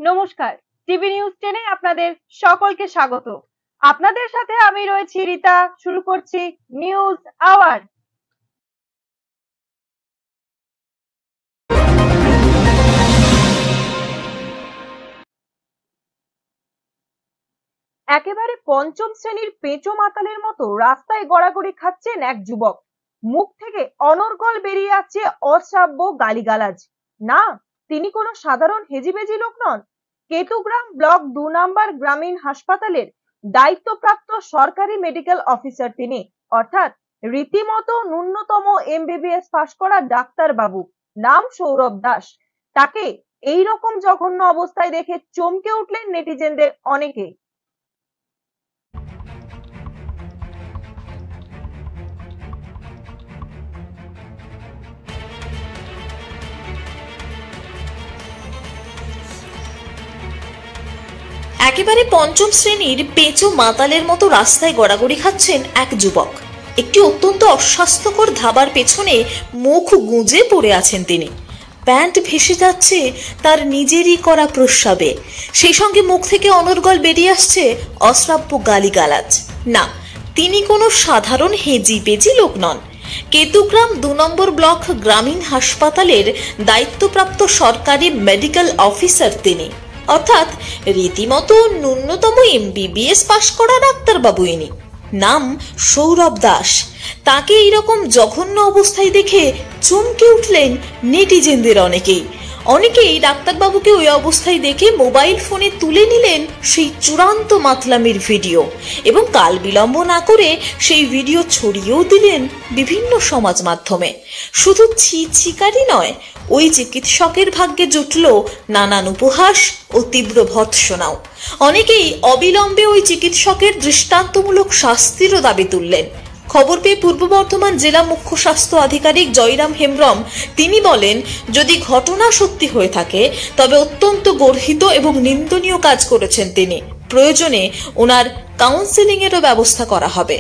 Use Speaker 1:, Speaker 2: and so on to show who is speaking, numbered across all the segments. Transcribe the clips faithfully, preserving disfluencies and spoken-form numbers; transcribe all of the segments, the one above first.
Speaker 1: নমস্কার, TV news টেনে আপনাদের সকলকে স্বাগত। আপনাদের সাথে আমি রয়েছি রিতা। শুরু করছি নিউজ আওয়ার। একেবারে পঞ্চম শ্রেণীর পেঁচো মাতালের মতো রাস্তায় গড়াগড়ি খাচ্ছেন এক যুবক। মুখ থেকে অনর্গল বেরিয়ে আসছে অশ্রাব্য গালিগালাজ। না, তিনি কোনো সাধারণ হেজিবেজি লোক নন। কেতুগ্রাম ব্লক দু নম্বর গ্রামীণ হাসপাতালের দায়িত্বপ্রাপ্ত সরকারি মেডিকেল অফিসার তিনি, অর্থাৎ রীতিমতো ন্যূনতম এমবিবিএস পাশ করা ডাক্তার বাবু। নাম সৌরভ দাস। তাকে এই রকম জঘন্য অবস্থায় দেখে চমকে উঠলেন নেটিজেনদের অনেকে।
Speaker 2: একেবারে পঞ্চম শ্রেণীর পেঁচো মাতালের মতো রাস্তায় গড়াগড়ি খাচ্ছেন এক যুবক। একটি অত্যন্ত অস্বাস্থ্যকর ধাবার পেছনে মুখ গুঁজে পড়ে আছেন তিনি। প্যান্ট ভেসে যাচ্ছে তার নিজেরই করা প্রস্রাবে, সেই সঙ্গে মুখ থেকে অনর্গল বেরিয়ে আসছে অশ্রাব্য গালিগালাজ। না, তিনি কোনো সাধারণ হেজি পেজি লোক নন। কেতুগ্রাম দু নম্বর ব্লক গ্রামীণ হাসপাতালের দায়িত্বপ্রাপ্ত সরকারি মেডিকেল অফিসার তিনি, অর্থাৎ রীতিমতো ন্যূনতম এমবিবিএস পাশ করা ডাক্তারবাবু ইনি। নাম সৌরভ দাস। তাকে এইরকম জঘন্য অবস্থায় দেখে চমকে উঠলেন নেটিজেনদের অনেকেই। অনেকেই ডাক্তারবাবুকে ওই অবস্থায় দেখে মোবাইল ফোনে তুলে নিলেন সেই চূড়ান্ত মাতলামির ভিডিও এবং কাল বিলম্ব না করে সেই ভিডিও ছড়িয়েও দিলেন বিভিন্ন সমাজ মাধ্যমে। শুধু ছি ছিকারি নয়, ওই চিকিৎসকের ভাগ্যে জুটল নানান উপহাস ও তীব্র ভর্ৎসনাও। অনেকেই অবিলম্বে ওই চিকিৎসকের দৃষ্টান্তমূলক শাস্তিরও দাবি তুললেন। খবর পেয়ে পূর্ব বর্ধমান জেলা মুখ্য স্বাস্থ্য আধিকারিক জয়রাম হেমব্রম তিনি বলেন, যদি ঘটনা সত্যি হয়ে থাকে তবে অত্যন্ত গর্হিত এবং নিন্দনীয় কাজ করেছেন তিনি। প্রয়োজনে ওনার কাউন্সেলিং এরও ব্যবস্থা করা হবে।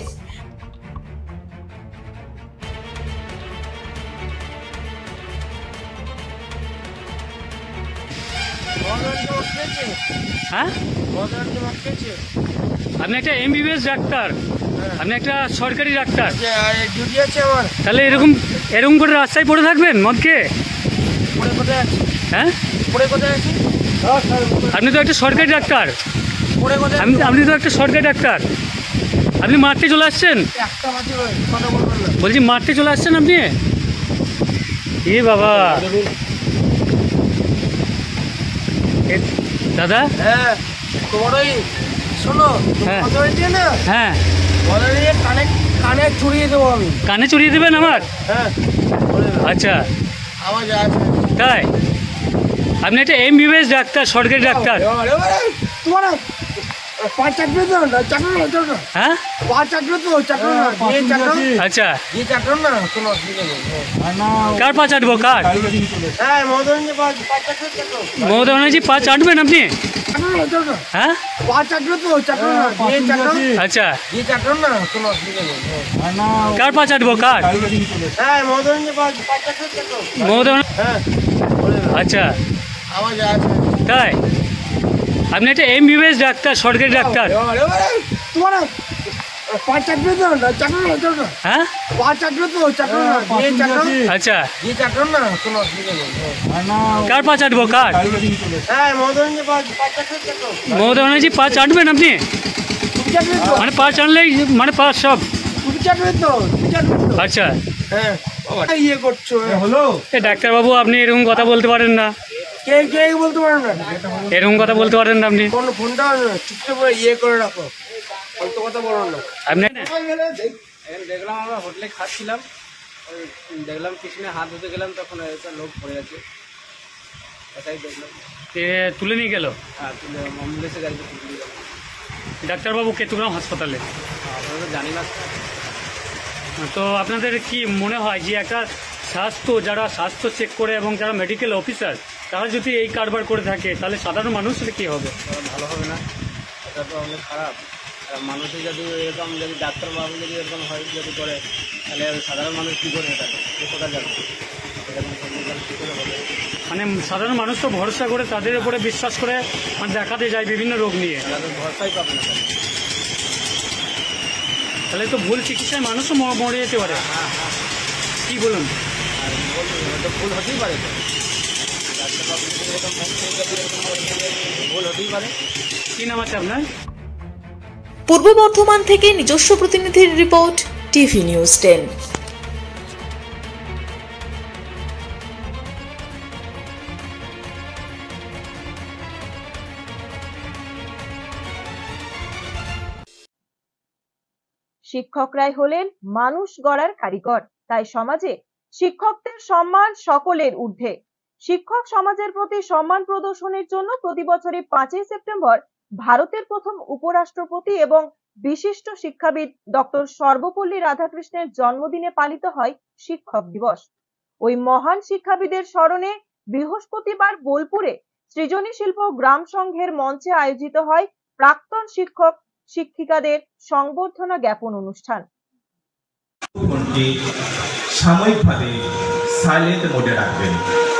Speaker 3: হ্যাঁ, আপনি একটা এমবিবিএস ডাক্তার, আপনি একটা সরকারি ডাক্তার, তাহলে এরকম এরকম করে রাস্তায় পড়ে থাকবেন মদ খেয়ে? হ্যাঁ, আপনি তো একটা সরকারি ডাক্তার, আপনি তো একটা সরকারি ডাক্তার, আপনি মারতে চলে আসছেন? বলছি মারতে চলে আসছেন আপনি? এ বাবা দাদা,
Speaker 4: হ্যাঁ তোমার ওই শোনো,
Speaker 3: হ্যাঁ হ্যাঁ
Speaker 4: কানে কানে চড়িয়ে দেবো আমি।
Speaker 3: কানে চড়িয়ে দেবেন আমার?
Speaker 4: হ্যাঁ
Speaker 3: আচ্ছা,
Speaker 4: আওয়াজ আছে
Speaker 3: তাই? আপনি একটা এমবিবিএস ডাক্তার, সরকারি ডাক্তার।
Speaker 4: তোমার পাঁচ চাকরি তো না, চাকরি না,
Speaker 3: হ্যাঁ
Speaker 4: পাঁচ চাকরি তো চাকরি না,
Speaker 3: আচ্ছা,
Speaker 4: এই চাকরি না কোনো অসুবিধা নেই।
Speaker 3: কার পা চাটবো? কার?
Speaker 4: হ্যাঁ মহোদয়, পাঁচ চাকরি চাকরি
Speaker 3: মহোদয়জি পা চাটবেন আপনি? হ্যাঁ
Speaker 4: পাঁচ চাকরি তো চাকরি না, এই চাকরি,
Speaker 3: আচ্ছা,
Speaker 4: এই চাকরি না কোনো অসুবিধা নেই।
Speaker 3: কার পা চাটবো? কার?
Speaker 4: হ্যাঁ মহোদয়, পাঁচ চাকরি চাকরি
Speaker 3: মহোদয়,
Speaker 4: হ্যাঁ
Speaker 3: আচ্ছা,
Speaker 4: আওয়াজ আছে
Speaker 3: তাই? আপনি একটা এমবিবিএস ডাক্তার, সরকারি ডাক্তার।
Speaker 4: তোমার পাঁচ চাকরি তো না, চাকরি না,
Speaker 3: হ্যাঁ
Speaker 4: পাঁচ চাকরি তো চাকরি না, এই চাকরি,
Speaker 3: আচ্ছা,
Speaker 4: এই চাকরি না কোনো অসুবিধা নেই।
Speaker 3: কার পা চাটবো? কার?
Speaker 4: হ্যাঁ মহোদয়, পাঁচ চাকরি চাকরি
Speaker 3: মহোদয়জি পা চাটবেন আপনি?
Speaker 4: চাকরি তো
Speaker 3: মানে পা চাটলেই মানে পা সব?
Speaker 4: চাকরি তো চাকরি তো
Speaker 3: আচ্ছা,
Speaker 4: হ্যাঁ ইয়ে করছো হলো।
Speaker 3: এ ডাক্তারবাবু, আপনি এরকম কথা বলতে পারেন না,
Speaker 4: কে কে বলতে পারেন না,
Speaker 3: এরকম কথা বলতে পারেন না আপনি।
Speaker 4: কোন ফোনটা চুপচাপ ইয়ে করে রাখো, বলতে কথা বলো না।
Speaker 3: আপনি
Speaker 5: দেখলাম আমরা হোটেলে খাচ্ছিলাম, ওই দেখলাম পিছনে হাত ধুতে গেলাম, তখন একটা লোক পড়ে আছে, এটাই দেখলাম।
Speaker 3: এ তুলে নিয়ে গেল
Speaker 5: হ্যাঁ, তুলে অ্যাম্বুলেন্সে গাড়িতে তুলে নিয়ে গেলাম।
Speaker 3: ডাক্তারবাবু কেতুগ্রাম হাসপাতালে।
Speaker 5: আমরা তো জানি না।
Speaker 3: তো আপনাদের কি মনে হয় যে একটা স্বাস্থ্য, যারা স্বাস্থ্য চেক করে এবং যারা মেডিকেল অফিসার, তারা যদি এই কারবার করে থাকে তাহলে সাধারণ মানুষের কি হবে?
Speaker 5: ভালো হবে না, এটা তো অনেক খারাপ। মানুষের যদি এরকম, যদি ডাক্তারবাবু যদি এরকম হয় যদি করে, তাহলে সাধারণ মানুষ কী করে থাকে, কোথায় যাবে? এরকম কী করে হবে?
Speaker 3: মানে সাধারণ মানুষ তো ভরসা করে তাদের উপরে বিশ্বাস করে মানে দেখাতে যায় বিভিন্ন রোগ নিয়ে,
Speaker 5: তাদের ভরসাই পাবে না।
Speaker 3: তাহলে তো ভুল চিকিৎসায় মানুষও ম- মরে যেতে পারে। কি বলুন?
Speaker 5: আর ভুল তো ভুল হতেই পারে, তো ডাক্তারবাবু এরকম মুখ থেকে এরকম ভুল হতেই পারে।
Speaker 3: কি নাম আছে আপনার?
Speaker 2: পূর্ব বর্ধমান থেকে নিজস্ব প্রতিনিধির রিপোর্ট, টিভি নিউজ টেন।
Speaker 1: শিক্ষকরাই হলেন মানুষ গড়ার কারিগর, তাই সমাজে শিক্ষকদের সম্মান সকলের ঊর্ধ্বে। শিক্ষক সমাজের প্রতি সম্মান প্রদর্শনের জন্য প্রতি বছরই পাঁচই সেপ্টেম্বর ভারতের প্রথম উপরাষ্ট্রপতি এবং বিশিষ্ট শিক্ষাবিদ ডক্টর সর্বপল্লী রাধাকৃষ্ণের জন্মদিনে পালিত হয় শিক্ষক দিবস। ওই মহান শিক্ষাবিদের স্মরণে বৃহস্পতিবার বোলপুরে সৃজনী শিল্প গ্রাম সংঘের মঞ্চে আয়োজিত হয় প্রাক্তন শিক্ষক শিক্ষিকাদের সংবর্ধনা জ্ঞাপন অনুষ্ঠান।
Speaker 6: ফোনটি সাময়িকভাবে সাইলেন্ট মোডে রাখবেন।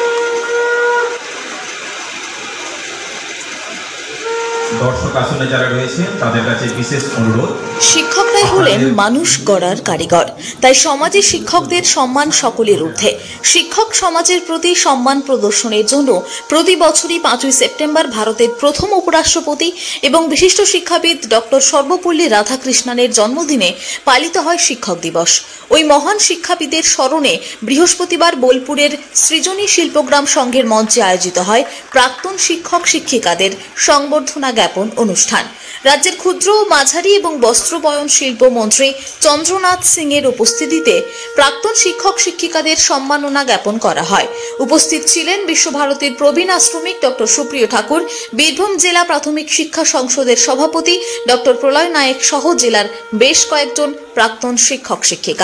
Speaker 6: দর্শক আসনে যারা রয়েছে তাদের কাছে বিশেষ অনুরোধ,
Speaker 2: শিক্ষকরাই হলেন মানুষ গড়ার কারিগর, তাই সমাজে শিক্ষকদের সম্মান সকলের ঊর্ধ্বে। শিক্ষক সমাজের প্রতি সম্মান প্রদর্শনের জন্য প্রতি বছরই পাঁচই সেপ্টেম্বর ভারতের প্রথম উপরাষ্ট্রপতি এবং বিশিষ্ট শিক্ষাবিদ ডক্টর সর্বপল্লী রাধাকৃষ্ণনের জন্মদিনে পালিত হয় শিক্ষক দিবস। ওই মহান শিক্ষাবিদের স্মরণে বৃহস্পতিবার বোলপুরের সৃজনী শিল্পগ্রাম সংঘের মঞ্চে আয়োজিত হয় প্রাক্তন শিক্ষক শিক্ষিকাদের সংবর্ধনা জ্ঞাপন অনুষ্ঠান। রাজ্যের ক্ষুদ্র ও মাঝারি এবং বস্ত্র বয়ন শিল্প মন্ত্রী চন্দ্রনাথ সিং এর উপস্থিতিতে প্রাক্তন শিক্ষক শিক্ষিকাদের সম্মাননা জ্ঞাপন করা হয়। উপস্থিত ছিলেন বিশ্বভারতীর প্রবীণ আশ্রমিক ডক্টর সুপ্রিয় ঠাকুর, বীরভূম জেলা প্রাথমিক শিক্ষা সংসদের সভাপতি ডক্টর প্রলয় নায়েক সহ জেলার বেশ কয়েকজন প্রাক্তন শিক্ষক শিক্ষিকা।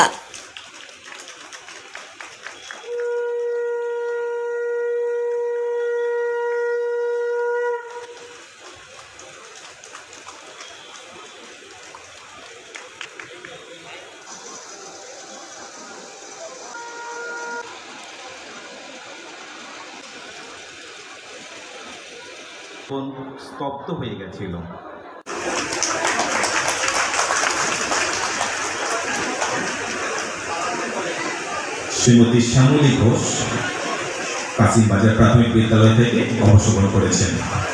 Speaker 6: ফোন স্তব্ধ হয়ে গেছিল। শ্রীমতী শ্যামলী ঘোষ কাশিমবাজার প্রাথমিক বিদ্যালয় থেকে অবসর করেছেন।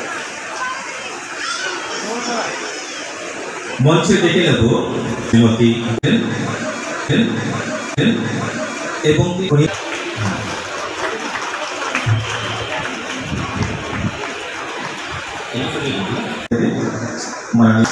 Speaker 6: মঞ্চে ডেকে নেব শ্রীমতী এবং মাননীয়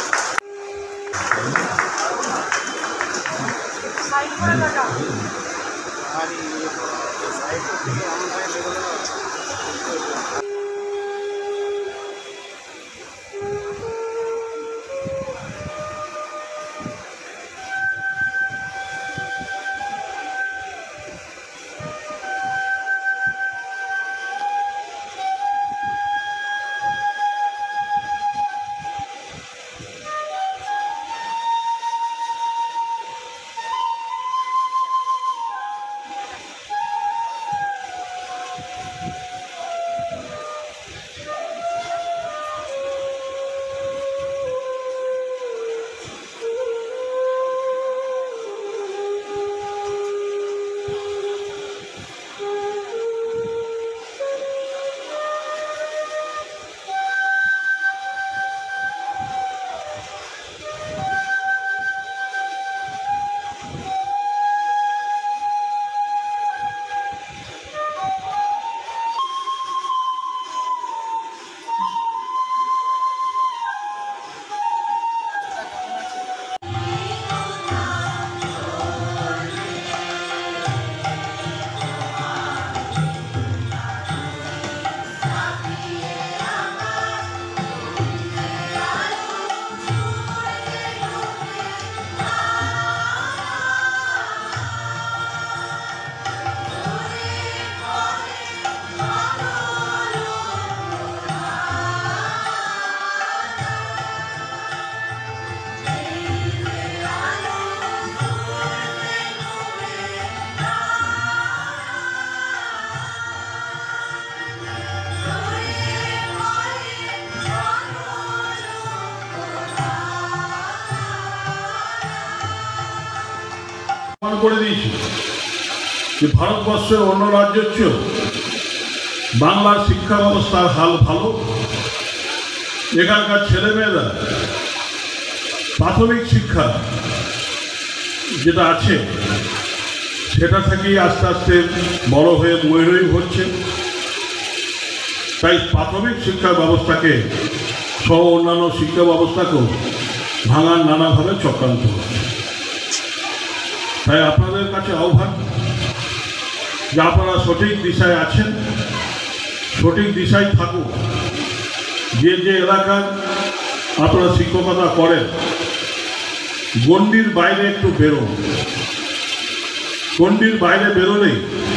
Speaker 7: করে দিয়েছে যে ভারতবর্ষের অন্য রাজ্যের চেয়েও বাংলার শিক্ষা ব্যবস্থার হাল ভালো। এখানকার ছেলেমেয়েরা প্রাথমিক শিক্ষা যেটা আছে সেটা থেকেই আস্তে আস্তে বড় হয়ে ময়ূরই হচ্ছে। তাই প্রাথমিক শিক্ষা ব্যবস্থাকে সহ অন্যান্য শিক্ষা ব্যবস্থাকেও ভাঙার নানাভাবে চক্রান্ত হচ্ছে। তাই আপনাদের কাছে আহ্বান যে আপনারা সঠিক দিশায় আছেন, সঠিক দিশায় থাকুন। যে যে এলাকায় আপনারা শিক্ষকতা করেন গণ্ডির বাইরে একটু বেরোন। গণ্ডির বাইরে বেরোলেই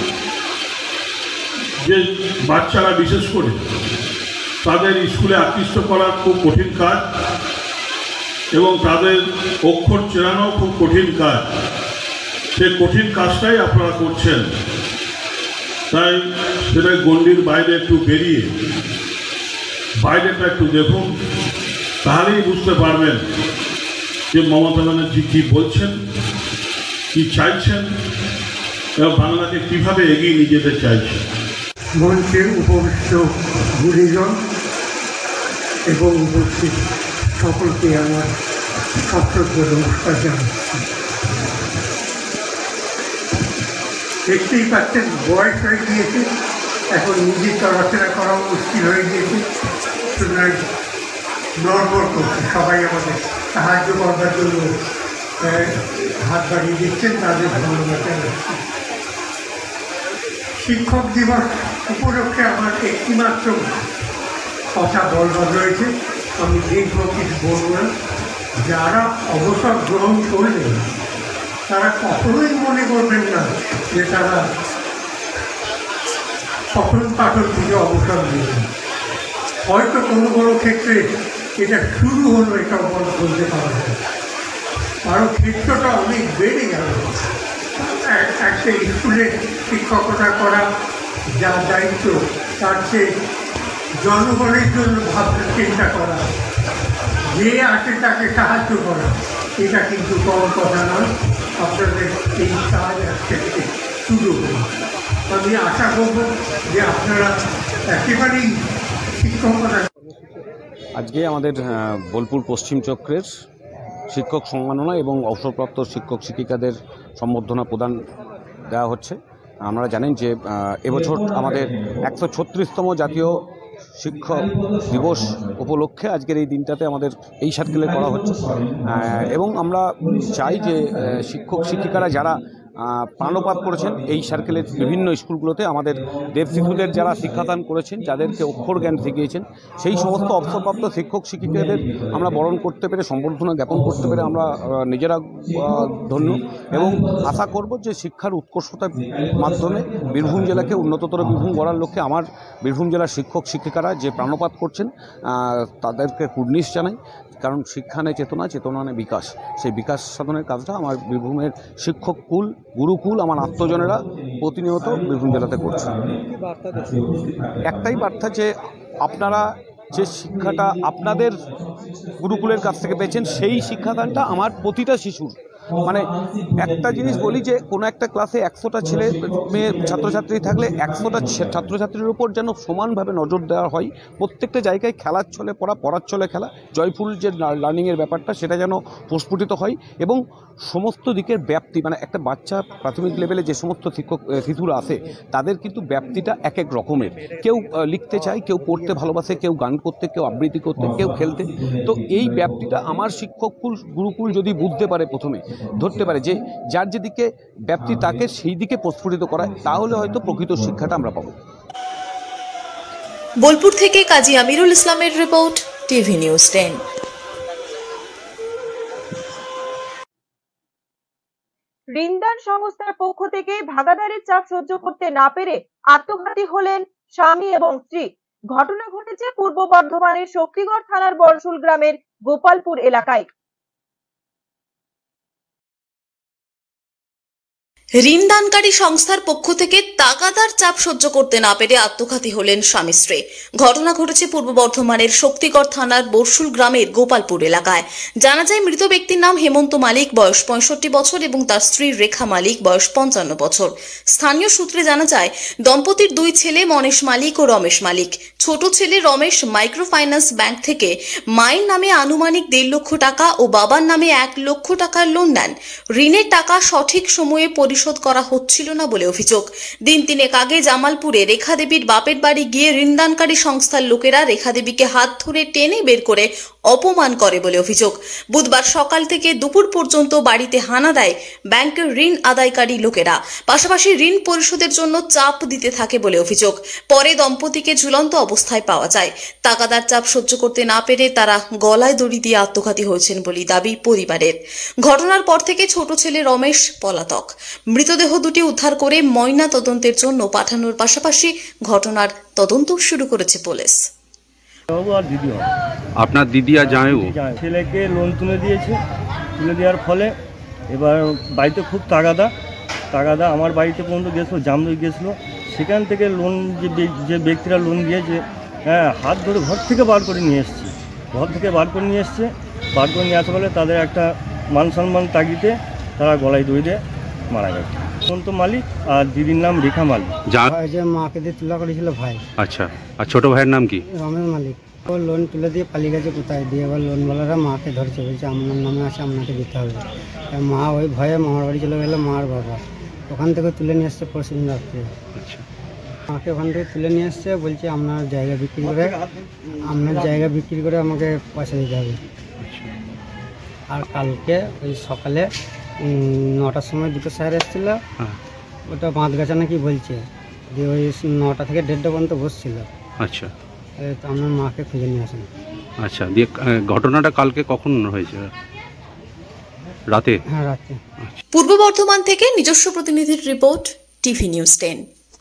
Speaker 7: যে বাচ্চারা বিশেষ করে তাদের স্কুলে আকৃষ্ট করা খুব কঠিন কাজ এবং তাদের অক্ষর চেনানো খুব কঠিন কাজ। সে কঠিন কাজটাই আপনারা করছেন। তাই সেটা গণ্ডির বাইরে একটু বেরিয়ে বাইরেটা একটু দেখুন, তাহলেই বুঝতে পারবেন যে মমতা ব্যানার্জি কী বলছেন, কি চাইছেন এবং বাংলাকে কিভাবে এগিয়ে নিয়ে যেতে চাইছেন।
Speaker 8: মঞ্চে উপবিষ্ট গুরুজন এবং উপস্থিত সকলকে আমার সশ্রদ্ধ নমস্কার জানাচ্ছি। দেখতেই পাচ্ছেন বয়স হয়ে গিয়েছে, এখন নিজে চলাফেরা করা মুশকিল হয়ে গিয়েছে। সুতরাং নড়বড় করছে, সবাই আমাদের সাহায্য করবার জন্য হাত বাড়িয়ে দিচ্ছেন, তাদের ধন্যবাদ জানাচ্ছি। শিক্ষক দিবস উপলক্ষে আমার একটিমাত্র কথা বলবার রয়েছে, আমি দীর্ঘ কিছু বলব না। যারা অবসর গ্রহণ করলেন তারা কখনোই মনে করবেন না যে তারা পঠন পাঠন থেকে অবসর নেবেন। হয়তো কোনো কোনো ক্ষেত্রে এটা শুরু হলো, এটা বলতে পারা যায়। আরও ক্ষেত্রটা অনেক বেড়ে গেল। একটা স্কুলে শিক্ষকতা করা যা দায়িত্ব, তার চেয়ে জনগণের জন্য ভাবনা চিন্তা করা, যে আছে তাকে সাহায্য করা, এটা কিন্তু কম কথা নয়। আপনাদের এই কাজ আজকে থেকে শুরু হল। আমি আশা করব যে আপনারা একেবারেই শিক্ষকতা।
Speaker 9: আজকে আমাদের বোলপুর পশ্চিম চক্রের শিক্ষক সম্মাননা এবং অবসরপ্রাপ্ত শিক্ষক শিক্ষিকাদের সম্বর্ধনা প্রদান দেওয়া হচ্ছে। আপনারা জানেন যে এবছর আমাদের একশো ছত্রিশতম জাতীয় শিক্ষক দিবস উপলক্ষে আজকের এই দিনটাতে আমাদের এই সার্কেলে করা হচ্ছে এবং আমরা চাই যে শিক্ষক শিক্ষিকারা যারা প্রাণপাত করেছেন এই সার্কেলের বিভিন্ন স্কুলগুলোতে, আমাদের দেব শিশুদের যারা শিক্ষাদান করেছেন, যাদেরকে অক্ষর জ্ঞান শিখিয়েছেন, সেই সমস্ত অবসরপ্রাপ্ত শিক্ষক শিক্ষিকাদের আমরা বরণ করতে পেরে, সম্বর্ধনা জ্ঞাপন করতে পেরে আমরা নিজেরা ধন্য এবং আশা করব যে শিক্ষার উৎকর্ষতার মাধ্যমে বীরভূম জেলাকে উন্নততর বীরভূম গড়ার লক্ষ্যে আমার বীরভূম জেলার শিক্ষক শিক্ষিকারা যে প্রাণপাত করছেন তাদেরকে কুর্নিশ জানাই। কারণ শিক্ষা নেই চেতনা, চেতনা নেই বিকাশ। সেই বিকাশ সাধনের কাজটা আমার বীরভূমের শিক্ষক কুল, গুরুকুল, আমার আত্মজনেরা প্রতিনিয়ত বীরভূম জেলাতে করছে। একটাই বার্তা যে আপনারা যে শিক্ষাটা আপনাদের গুরুকুলের কাছ থেকে পেয়েছেন, সেই শিক্ষাদানটা আমার প্রতিটা শিশুর, মানে একটা জিনিস বলি যে কোনো একটা ক্লাসে একশোটা ছেলে মেয়ে ছাত্রছাত্রী থাকলে একশোটা ছাত্রছাত্রীর উপর যেন সমানভাবে নজর দেওয়া হয়। প্রত্যেকটা জায়গায় খেলার ছলে পড়া, পড়ার ছলে খেলা, জয়ফুল যে লার্নিংয়ের ব্যাপারটা সেটা যেন প্রস্ফুটিত হয় এবং সমস্ত দিকের ব্যাপ্তি, মানে একটা বাচ্চা প্রাথমিক লেভেলে যে সমস্ত শিক্ষক শিশুরা আছে তাদের কিন্তু ব্যাপ্তিটা এক এক রকমের। কেউ লিখতে চায়, কেউ পড়তে ভালোবাসে, কেউ গান করতে, কেউ আবৃত্তি করতে, কেউ খেলতে। তো এই ব্যাপ্তিটা আমার শিক্ষককুল গুরুকুল যদি বুঝতে পারে, প্রথমে ধরতে পারে যে যার যেদিকে ব্যাপ্তি তাকে সেই দিকে প্রস্ফুটিত করা, তাহলে হয়তো প্রকৃত শিক্ষাটা আমরা পাবো।
Speaker 2: বোলপুর থেকে কাজী আমিরুল ইসলামের রিপোর্ট, টিভি নিউজ টেন।
Speaker 1: ঋণদান সংস্থার পক্ষ থেকে ভাগাদারের চাপ সহ্য করতে না পেরে আত্মঘাতী হলেন স্বামী এবং স্ত্রী। ঘটনা ঘটেছে পূর্ব বর্ধমানের শক্তিগড় থানার বরশুল গ্রামের গোপালপুর এলাকায়।
Speaker 2: ঋণদানকারী সংস্থার পক্ষ থেকে তাগাদার চাপ সহ্য করতে না পেরে আত্মঘাতী হলেন স্বামী স্ত্রী। ঘটনা ঘটেছে পূর্ব বর্ধমানের শক্তিগড় থানার বর্ষুল গ্রামের গোপালপুর এলাকায়। জানা যায় মৃত ব্যক্তির নাম হেমন্ত মালিক, বয়স পঁয়ষট্টি বছর এবং তার স্ত্রী রেখা মালিক, বয়স পঞ্চান্ন বছর। স্থানীয় সূত্রে জানা যায় দম্পতির দুই ছেলে মনীষ মালিক ও রমেশ মালিক। ছোট ছেলে রমেশ মাইক্রো ফাইন্যান্স ব্যাংক থেকে মায়ের নামে আনুমানিক দেড় লক্ষ টাকা ও বাবার নামে এক লক্ষ টাকার লোন নেন। ঋণের টাকা সঠিক সময়ে পরিশোধ করা হচ্ছিল না বলে অভিযোগ। দিন তিনেক আগে জামালপুরে রেখা দেবীর বাপের বাড়ি গিয়ে ঋণদানকারী সংস্থার লোকেরা রেখা দেবীকে হাত ধরে টেনে বের করে অপমান করে বলে অভিযোগ। বুধবার সকাল থেকে দুপুর পর্যন্ত বাড়িতে হানা দেয় ব্যাংকের ঋণ আদায়কারী লোকেরা, পাশাপাশি ঋণ পরিশোধের জন্য চাপ দিতে থাকে বলে অভিযোগ। পরে দম্পতিকে ঝুলন্ত অবস্থায় পাওয়া যায়। তাগাদার চাপ সহ্য করতে না পেরে তারা গলায় দড়ি দিয়ে আত্মঘাতী হয়েছেন বলে দাবি পরিবারের। ঘটনার পর থেকে ছোট ছেলে রমেশ পলাতক। মৃতদেহ দুটি উদ্ধার করে ময়না তদন্তের জন্য পাঠানোর পাশাপাশি ঘটনার তদন্ত শুরু করেছে পুলিশ।
Speaker 9: আপনার দিদি আর জামাইবাবু
Speaker 10: ছেলেকে লোন তুলে দিয়েছে, তুলে দেওয়ার ফলে এবার বাড়িতে খুব তাগাদা তাগাদা আমার বাড়িতে পর্যন্ত গেছিলো, জামদুই গেছিলো। সেখান থেকে লোন যে যে ব্যক্তিরা লোন দিয়েছে, হ্যাঁ হাত ধরে ঘর থেকে বার করে নিয়ে এসছে ঘর থেকে বার করে নিয়ে এসছে বার করে নিয়ে আসা ফলে তাদের একটা মান সম্মান তাগিতে তারা গলায় দড়ি দিয়ে মারা গেছে। হেমন্ত মালিক আর দিদির নাম রেখা মালিক।
Speaker 11: যে মাকে দিয়ে তুলা করেছিল ভাই।
Speaker 9: আচ্ছা, আর ছোট ভাইয়ের নাম কি?
Speaker 11: রমেশ মালিক। ও লোন তুলে দিয়ে পালিয়ে গেছে কোথায় দিয়ে, এবার লোনওয়ালারা মাকে ধরছে, বলছে আপনার নামে আছে, আপনাকে দিতে হবে। মা ওই ভয়ে মামার বাড়ি চলে গেলো, মার বাবা ওখান থেকে তুলে নিয়ে আসছে পরশু দিন রাত্রে।
Speaker 9: আচ্ছা,
Speaker 11: মাকে ওখান থেকে তুলে নিয়ে আসছে, বলছে আপনার জায়গা বিক্রি করে আপনার জায়গা বিক্রি করে আমাকে পয়সা দিতে হবে। আর কালকে ওই সকালে নটার সময় দুটো স্যার এসেছিলো, ওটা বাঁধ গাছা নাকি বলছে, দিয়ে ওই নটা থেকে দেড়টা পর্যন্ত বসছিল।
Speaker 9: আচ্ছা,
Speaker 11: তো আপনার মাকে খুঁজে নিয়ে আসেন।
Speaker 9: আচ্ছা, দিয়ে ঘটনাটা কালকে কখন হয়েছে? রাতে?
Speaker 11: হ্যাঁ, রাতে।
Speaker 2: পূর্ব বর্ধমান থেকে নিজস্ব প্রতিনিধির রিপোর্ট, টিভি নিউজ টেন।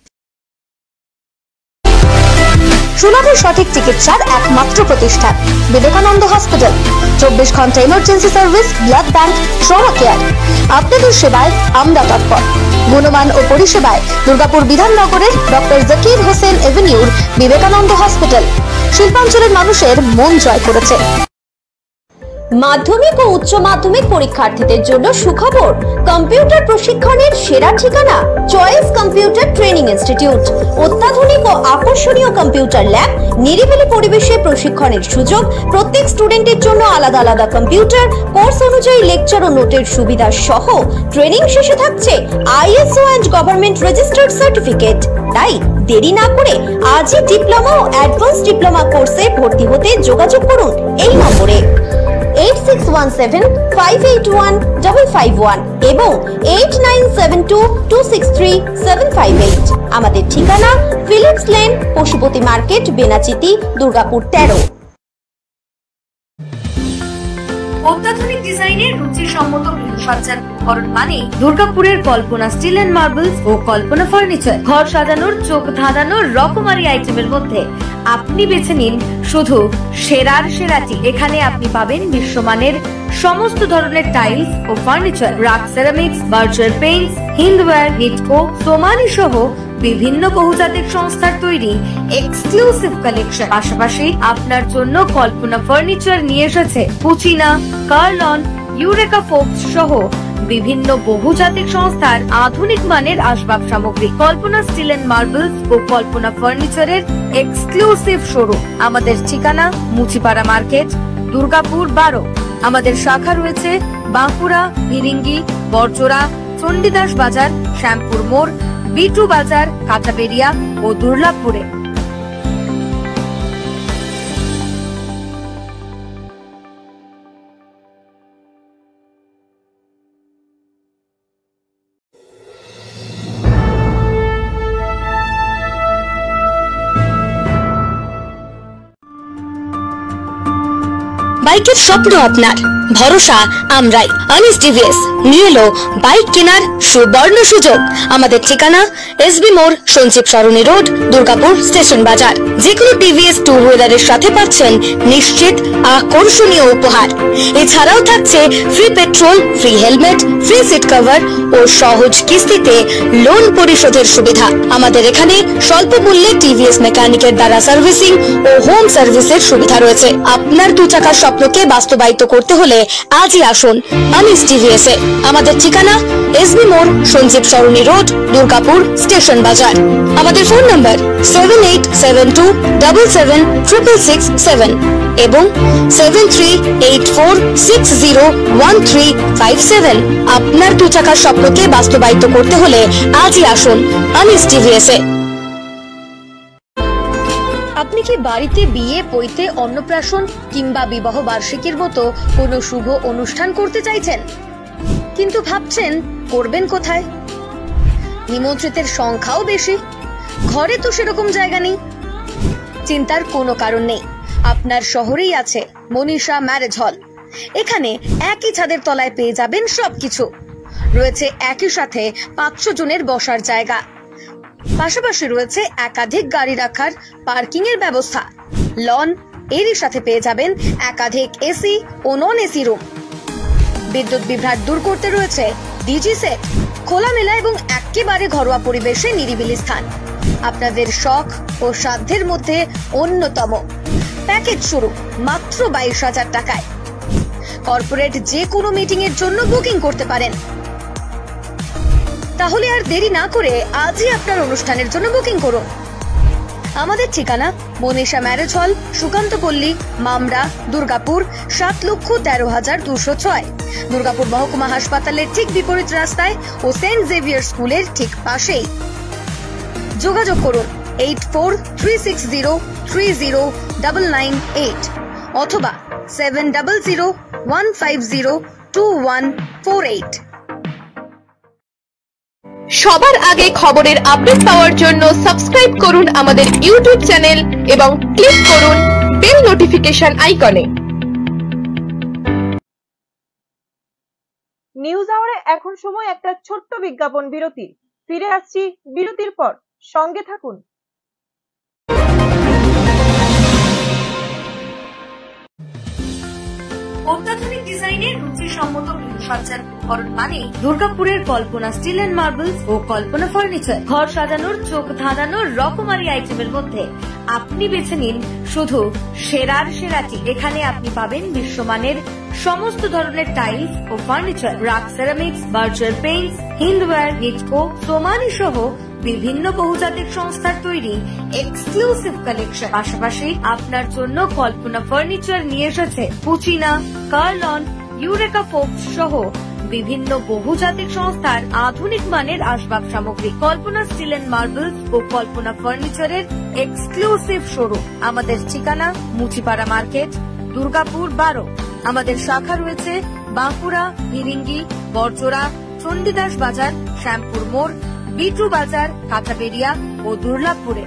Speaker 12: সুলভ সঠিক চিকিৎসার একমাত্র প্রতিষ্ঠান বিবেকানন্দ হসপিটাল। চব্বিশ ঘন্টা emergency service, blood bank, trauma care. আপনাদের সেবায় আমরা তৎপর। গুণমান ও পরিষেবায় দুর্গাপুর বিধাননগরের ডক্টর জাকির হোসেন এভিনিউর বিবেকানন্দ হসপিটাল শিল্পাঞ্চলের মানুষের মন জয় করেছে।
Speaker 13: মাধ্যমিক ও উচ্চ মাধ্যমিক পরীক্ষার্থীদের জন্য সুখবর, কম্পিউটার প্রশিক্ষণের সেরা ঠিকানা চয়েস কম্পিউটার ট্রেনিং ইনস্টিটিউট। অত্যাধুনিক ও আকর্ষণীয় কম্পিউটার ল্যাব, নিরিবিলি পরিবেশে প্রশিক্ষণের সুযোগ, প্রত্যেক স্টুডেন্টের জন্য আলাদা আলাদা কম্পিউটার, কোর্স অনুযায়ী লেকচার ও নোটের সুবিধা সহ ট্রেনিং শেষে থাকছে ISO and government registered certificate. তাই দেরি না করে আজই ডিপ্লোমা ও অ্যাডভান্স ডিপ্লোমা কোর্সে ভর্তি হতে যোগাযোগ করুন এই নম্বরে eight six one seven five eight one five five one এবং eight nine seven two two six three seven five eight. আমাদের ঠিকানা Philips lane, Pashupati market, Benachity, Durgapur তেরো।
Speaker 14: অত্যাধুনিক ডিজাইনের রুচিসম্মত গৃহসজ্জার উপকরণ মানে দুর্গাপুরের কল্পনা স্টিল এন্ড মার্বেলস ও কল্পনা ফার্নিচার। ঘর সাজানোর, চোখ ধাঁধানোর রকমারি আইটেমের মধ্যে আপনি বেছে নিন শুধু সেরার সেরাটি। এখানে আপনি পাবেন বিশ্বমানের সমস্ত ধরনের টাইলস ও furniture, RAK ceramics, Berger paints, Hindware, Nitco, Somany সহ বিভিন্ন বহুজাতিক সংস্থার তৈরি এক্সক্লুসিভ কালেকশন। পাশাপাশি আপনার জন্য কল্পনা ফার্নিচার নিয়ে এসেছে পুচিনা, কার্লন, ইউরেকা ফোকস সহ বিভিন্ন বহুজাতিক সংস্থার আধুনিক মানের আসবাব সামগ্রী। কল্পনা স্টিল এন্ড মার্বেলস ও কল্পনা ফার্নিচারের এক্সক্লুসিভ শোরুম। আমাদের ঠিকানা মুচিপাড়া মার্কেট, দুর্গাপুর বারো। আমাদের শাখা রয়েছে বাঁকুড়া, ভিরিঙ্গি, বরজোড়া, চণ্ডীদাস বাজার, শ্যামপুর মোড়, বিটু বাজার, কাঁচাবেড়িয়া ও দুর্লাভপুরে।
Speaker 12: বাইকের স্বপ্ন আপনার, ভরসা আমরাই। আনিস টিভিএস নিয়ে এলো বাইক কেনার সুবর্ণ সুযোগ। আমাদের ঠিকানা এসবি মোড়, সঞ্জীব সরণি রোড, দুর্গাপুর স্টেশন বাজার। যে কোনো টিভিএস টু হুইলারের সাথে পাচ্ছেন নিশ্চিত আকর্ষণীয় উপহার। এছাড়াও থাকছে free petrol, free helmet, free seat cover ও সহজ কিস্তিতে লোন পরিশোধের সুবিধা। আমাদের এখানে স্বল্প মূল্যে টিভিএস মেকানিকের দ্বারা সার্ভিসিং ও হোম সার্ভিসের সুবিধা রয়েছে। আপনার দু চাকার স্বপ্নকে বাস্তবায়িত করতে হলে আজই আসুন আনিস টিভিএস এ। আমাদের ঠিকানা এসবি মোড়, সঞ্জীব সরণি রোড, দুর্গাপুর স্টেশন বাজার। আমাদের phone number seven eight seven two double seven triple six seven এবং seven three eight four six zero one three five seven. আপনার দু চাকার স্বপ্নকে বাস্তবায়িত করতে হলে আজই আসুন আনিস টিভিএস এ।
Speaker 13: আপনি কি বাড়িতে বিয়ে, পৈতে, অন্নপ্রাশন কিংবা বিবাহ বার্ষিকীর মতো কোনো শুভ অনুষ্ঠান করতে চাইছেন, কিন্তু ভাবছেন করবেন কোথায়? নিমন্ত্রিতের সংখ্যাও বেশি, ঘরে তো সেরকম জায়গা নেই। চিন্তার কোনো কারণ নেই, আপনার শহরেই আছে মনীষা ম্যারেজ হল। এখানে একই ছাদের তলায় পেয়ে যাবেন সবকিছু। রয়েছে একই সাথে পাঁচশো জনের বসার জায়গা, পাশাপাশি রয়েছে একাধিক গাড়ি রাখার পার্কিং এর ব্যবস্থা, লন, এরই সাথে পেয়ে যাবেন একাধিক এসি ও নন এসি রুম। বিদ্যুৎ বিভ্রাট দূর করতে রয়েছে ডিজি সেট, খোলামেলা এবং একেবারে ঘরোয়া পরিবেশে নিরিবিলি স্থান। আপনাদের শখ ও সাধ্যের মধ্যে অন্যতম। প্যাকেজ শুরু মাত্র বাইশ হাজার টাকায়। কর্পোরেট যে কোনো মিটিং এর জন্য বুকিং করতে পারেন। তাহলে আর দেরি না করে আজই আপনার অনুষ্ঠানের জন্য বুকিং করুন। আমাদের ঠিকানা মনীষা ম্যারেজ হল, সুকান্তপল্লী, মামরা, দুর্গাপুর সাত লক্ষ তেরো হাজার দুশো ছয়। দুর্গাপুর মহকুমা হাসপাতালের ঠিক বিপরীত রাস্তায় ও সেন্ট জেভিয়ার স্কুলের ঠিক পাশেই। যোগাযোগ করুন eight four three six zero three zero double nine eight অথবা seven double zero one five zero two one four eight.
Speaker 15: সবার আগে খবরের আপডেট পাওয়ার জন্য সাবস্ক্রাইব করুন আমাদের ইউটিউব চ্যানেল এবং ক্লিক করুন বেল নোটিফিকেশন আইকনে।
Speaker 1: নিউজ আওয়ারে এখন সময় একটা ছোট্ট বিজ্ঞাপন বিরতি। ফিরে আসছি বিরতির পর, সঙ্গে থাকুন।
Speaker 14: অত্যাধুনিক ডিজাইনের রুচিসম্মত গৃহসজ্জার উপকরণ মানে দুর্গাপুরের কল্পনা স্টিল এন্ড মার্বেলস ও কল্পনা ফার্নিচার। ঘর সাজানোর, চোখ ধাঁধানোর রকমারি আইটেমের মধ্যে আপনি বেছে নিন শুধু সেরার সেরাটি। এখানে আপনি পাবেন বিশ্বমানের সমস্ত ধরনের টাইলস ও furniture, RAK ceramics, Berger paints, Hindware, Nitco, Somany সহ বিভিন্ন বহুজাতিক সংস্থার তৈরি এক্সক্লুসিভ কালেকশন। পাশাপাশি আপনার জন্য কল্পনা ফার্নিচার নিয়ে এসেছে পুচিনা, কার্লন, ইউরেকা ফোকস সহ বিভিন্ন বহুজাতিক সংস্থার আধুনিক মানের আসবাব সামগ্রী। কল্পনা স্টিল এন্ড মার্বেলস ও কল্পনা ফার্নিচারের এক্সক্লুসিভ শোরুম। আমাদের ঠিকানা মুচিপাড়া মার্কেট, দুর্গাপুর বারো। আমাদের শাখা রয়েছে বাঁকুড়া, ভিরিঙ্গি, বরজোড়া, চণ্ডীদাস বাজার, শ্যামপুর মোড়, বিটু বাজার, কাঁচাবেড়িয়া ও দুর্লাভপুরে।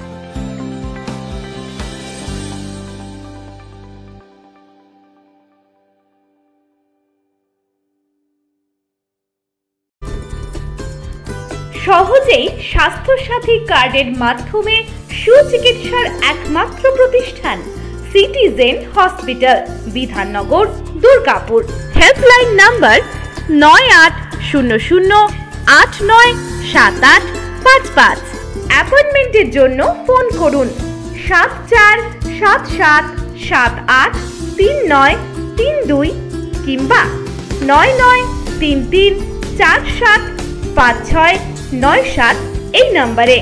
Speaker 16: সহজেই স্বাস্থ্যসাথী কার্ডের মাধ্যমে সুচিকিৎসার একমাত্র প্রতিষ্ঠান citizen hospital, Bidhannagar, Durgapur. Helpline number নয় আট শূন্য শূন্য আট নয় সাত আট পাঁচ পাঁচ। অ্যাপয়েন্টমেন্টের জন্য ফোন করুন সাত চার সাত সাত সাত আট তিন নয় তিন দুই কিংবা নয় নয় তিন তিন চার সাত পাঁচ ছয় নয় সাত এই নম্বরে।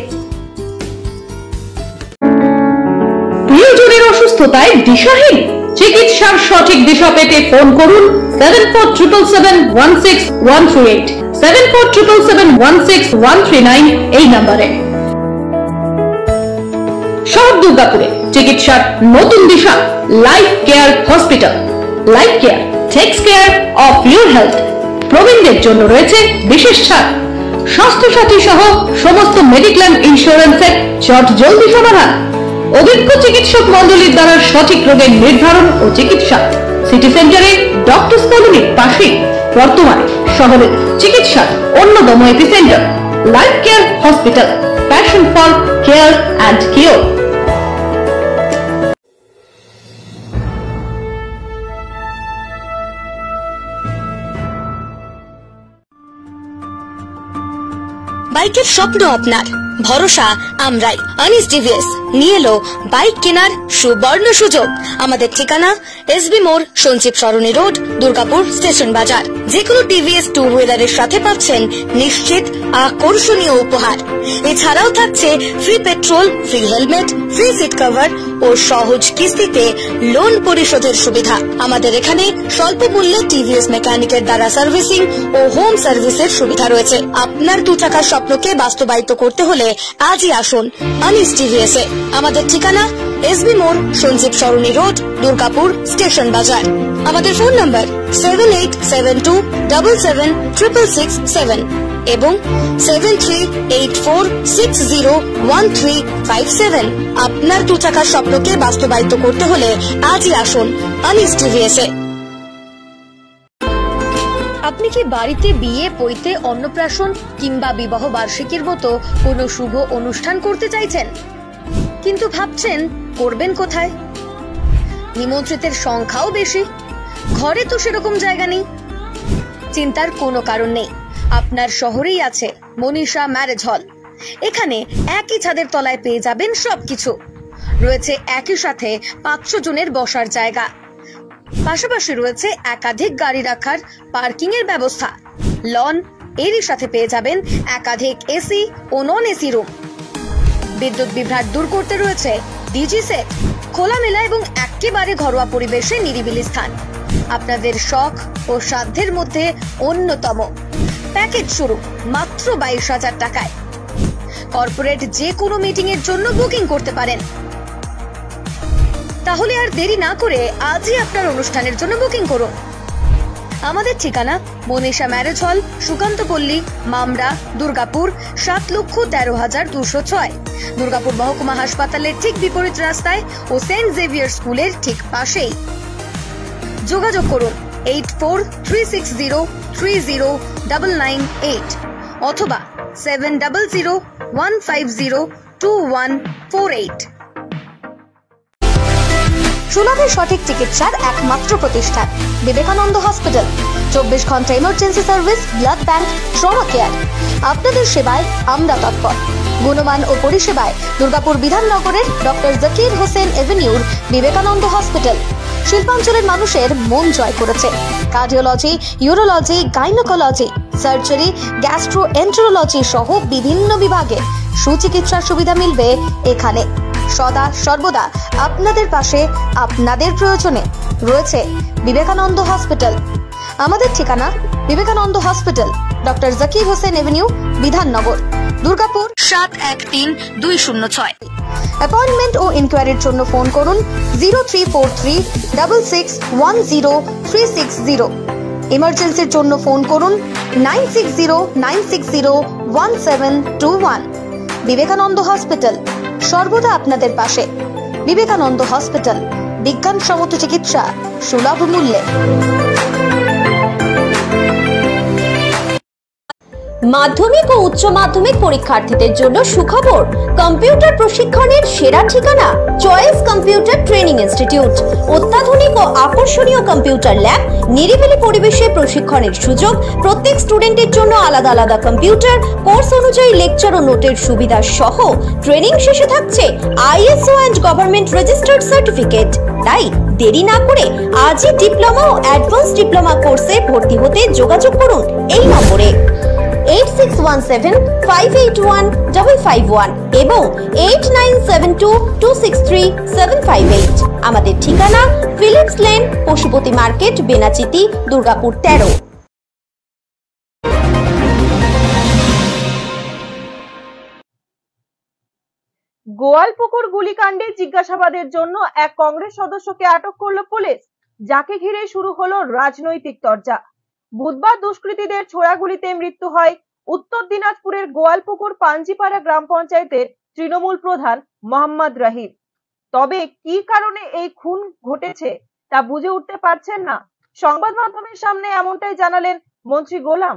Speaker 17: প্রিয়জনের অসুস্থতায় দিশাহীন, চিকিৎসার সঠিক দিশা পেতে ফোন করুন seven four triple seven one six one three eight, seven four triple seven one six one three nine এই নম্বরে। শহর দুর্গাপুরে চিকিৎসার নতুন দিশা life care hospital. Life care takes care of your health. প্রবীণদের জন্য রয়েছে বিশেষ ছাড়। স্বাস্থ্য সাথী সহ সমস্ত মেডিক্লেম ইন্স্যুরেন্সের চট জলদি সমাধান। অভিজ্ঞ চিকিৎসক মন্ডলীর দ্বারা সঠিক রোগের নির্ধারণ ও চিকিৎসা। সিটি সেন্টারে ডক্টরস কলোনির পাশে বর্তমানে শহরের চিকিৎসার অন্যতম epicentre life care hospital, passion for care and cure.
Speaker 12: বাইকের স্বপ্ন আপনার, ভরসা আমরাই। আনিস টিভিএস নিয়ে এলো বাইক কেনার সুবর্ণ সুযোগ। আমাদের ঠিকানা এসবি মোড়, সঞ্জীব সরণি রোড, দুর্গাপুর স্টেশন বাজার। যে কোনো টিভিএস টু হুইলারের সাথে পাচ্ছেন নিশ্চিত আকর্ষণীয় উপহার। এছাড়াও থাকছে free petrol, free helmet, free seat cover ও সহজ কিস্তিতে লোন পরিশোধের সুবিধা। আমাদের এখানে স্বল্প মূল্যে টিভিএস মেকানিকের দ্বারা সার্ভিসিং ও হোম সার্ভিসের সুবিধা রয়েছে। আপনার দু চাকার স্বপ্নকে বাস্তবায়িত করতে হলে আজই আসুন আনিস টিভিএস এ। আমাদের ঠিকানা এসবি মোড়, সঞ্জীব সরণি রোড, দুর্গাপুর স্টেশন বাজার। আমাদের phone number seven eight seven two double seven triple six seven এবং seven three eight four six zero one three five seven. আপনার দু চাকার স্বপ্নকে বাস্তবায়িত করতে হলে আজই আসুন আনিস টিভিএস এ। আপনি কি বাড়িতে বিয়ে, পৈতে, অন্নপ্রাশন কিংবা বিবাহ বার্ষিকীর মতো কোনো শুভ অনুষ্ঠান করতে চাইছেন, কিন্তু ভাবছেন করবেন কোথায়? নিমন্ত্রিতের সংখ্যাও বেশি, ঘরে তো সেরকম জায়গা নেই। চিন্তার কোনো কারণ নেই, আপনার শহরেই আছে মনীষা ম্যারেজ হল। এখানে একই ছাদের তলায় পেয়ে যাবেন সবকিছু। রয়েছে একই সাথে পাঁচশো জনের বসার জায়গা, পাশাপাশি রয়েছে একাধিক গাড়ি রাখার পার্কিং এর ব্যবস্থা, লন, এরই সাথে পেয়ে যাবেন একাধিক এসি ও নন এসি রুম। বিদ্যুৎ বিভ্রাট দূর করতে রয়েছে ডিজি সেট, খোলামেলা এবং একেবারে ঘরোয়া পরিবেশে নিরিবিলি স্থান। আপনাদের শখ ও সাধ্যের মধ্যে অন্যতম। প্যাকেজ শুরু মাত্র বাইশ হাজার টাকায়। কর্পোরেট যে কোনো মিটিং এর জন্য বুকিং করতে পারেন। তাহলে আর দেরি না করে আজই আপনার অনুষ্ঠানের জন্য বুকিং করুন। আমাদের ঠিকানা মনীষা ম্যারেজ হল, সুকান্ত পল্লী, মামরা, দুর্গাপুর সাত লক্ষ তেরো হাজার দুশো ছয়। দুর্গাপুর মহকুমা হাসপাতালের ঠিক বিপরীত রাস্তায় ও সেন্ট জেভিয়ার স্কুলের ঠিক পাশেই। যোগাযোগ করুন eight four three six zero three zero double nine eight অথবা seven double zero one five zero two one four eight. সুলভে সঠিক চিকিৎসার একমাত্র প্রতিষ্ঠান বিবেকানন্দ হসপিটাল। চব্বিশ ঘন্টা emergency service, blood bank, trauma care. আপনাদের সেবায় আমরা তৎপর। গুণমান ও পরিষেবায় দুর্গাপুর বিধাননগরের ডক্টর জাকির হোসেন এভিনিউর বিবেকানন্দ হসপিটাল শিল্পাঞ্চলের মানুষের মন জয় করেছে। Cardiology, urology, gynaecology, surgery, gastroenterology সহ বিভিন্ন বিভাগে সুচিকিৎসার সুবিধা মিলবে এখানে। সদা সর্বদা আপনাদের পাশে, আপনাদের প্রয়োজনে রয়েছে বিবেকানন্দ হসপিটাল। আমাদের ঠিকানা Vivekananda hospital, doctor Zakir Hossain avenue, Bidhannagar, Durgapur সাত এক তিন দুই শূন্য ছয়। অ্যাপয়েন্টমেন্ট ও ইনকোয়ারির জন্য ফোন করুন zero three four three double six one zero three six zero. ইমার্জেন্সির জন্য ফোন করুন nine six zero nine six zero one seven two one. Vivekananda hospital সর্বদা আপনাদের পাশে। বিবেকানন্দ হসপিটাল, বিজ্ঞানসম্মত চিকিৎসা সুলভ মূল্যে।
Speaker 13: মাধ্যমিক ও উচ্চ মাধ্যমিক পরীক্ষার্থীদের জন্য সুখবর, কম্পিউটার প্রশিক্ষণের সেরা ঠিকানা চয়েস কম্পিউটার ট্রেনিং ইনস্টিটিউট। অত্যাধুনিক ও আকর্ষণীয় কম্পিউটার ল্যাব, নিরিবিলি পরিবেশে প্রশিক্ষণের সুযোগ, প্রত্যেক স্টুডেন্টের জন্য আলাদা আলাদা কম্পিউটার, কোর্স অনুযায়ী লেকচার ও নোটের সুবিধা সহ ট্রেনিং শেষে থাকছে ISO and government registered certificate. তাই দেরি না করে আজই ডিপ্লোমা ও অ্যাডভান্স ডিপ্লোমা কোর্সে ভর্তি হতে যোগাযোগ করুন এই নম্বরে eight six one seven five eight one double five one এবং eight nine seven two two six three seven five eight. আমাদের ঠিকানা Philips lane, Pashupati market, Benachity, Durgapur তেরো।
Speaker 1: গোয়ালপুকুর গুলিকাণ্ডে জিজ্ঞাসাবাদের জন্য এক কংগ্রেস সদস্যকে আটক করল পুলিশ, যাকে ঘিরে শুরু হলো রাজনৈতিক চর্চা। বুধবার দুষ্কৃতীদের ছোড়া গুলিতে মৃত্যু হয় উত্তর দিনাজপুরের গোয়ালপুকুর পাঞ্জিপাড়া গ্রাম পঞ্চায়েতের তৃণমূল প্রধান মোহাম্মদ রাহিব। তবে কি কারণে এই খুন ঘটেছে তা বুঝে উঠতে পারছেন না। সংবাদ মাধ্যমের সামনে এমনটাই জানালেন মন্ত্রী গোলাম।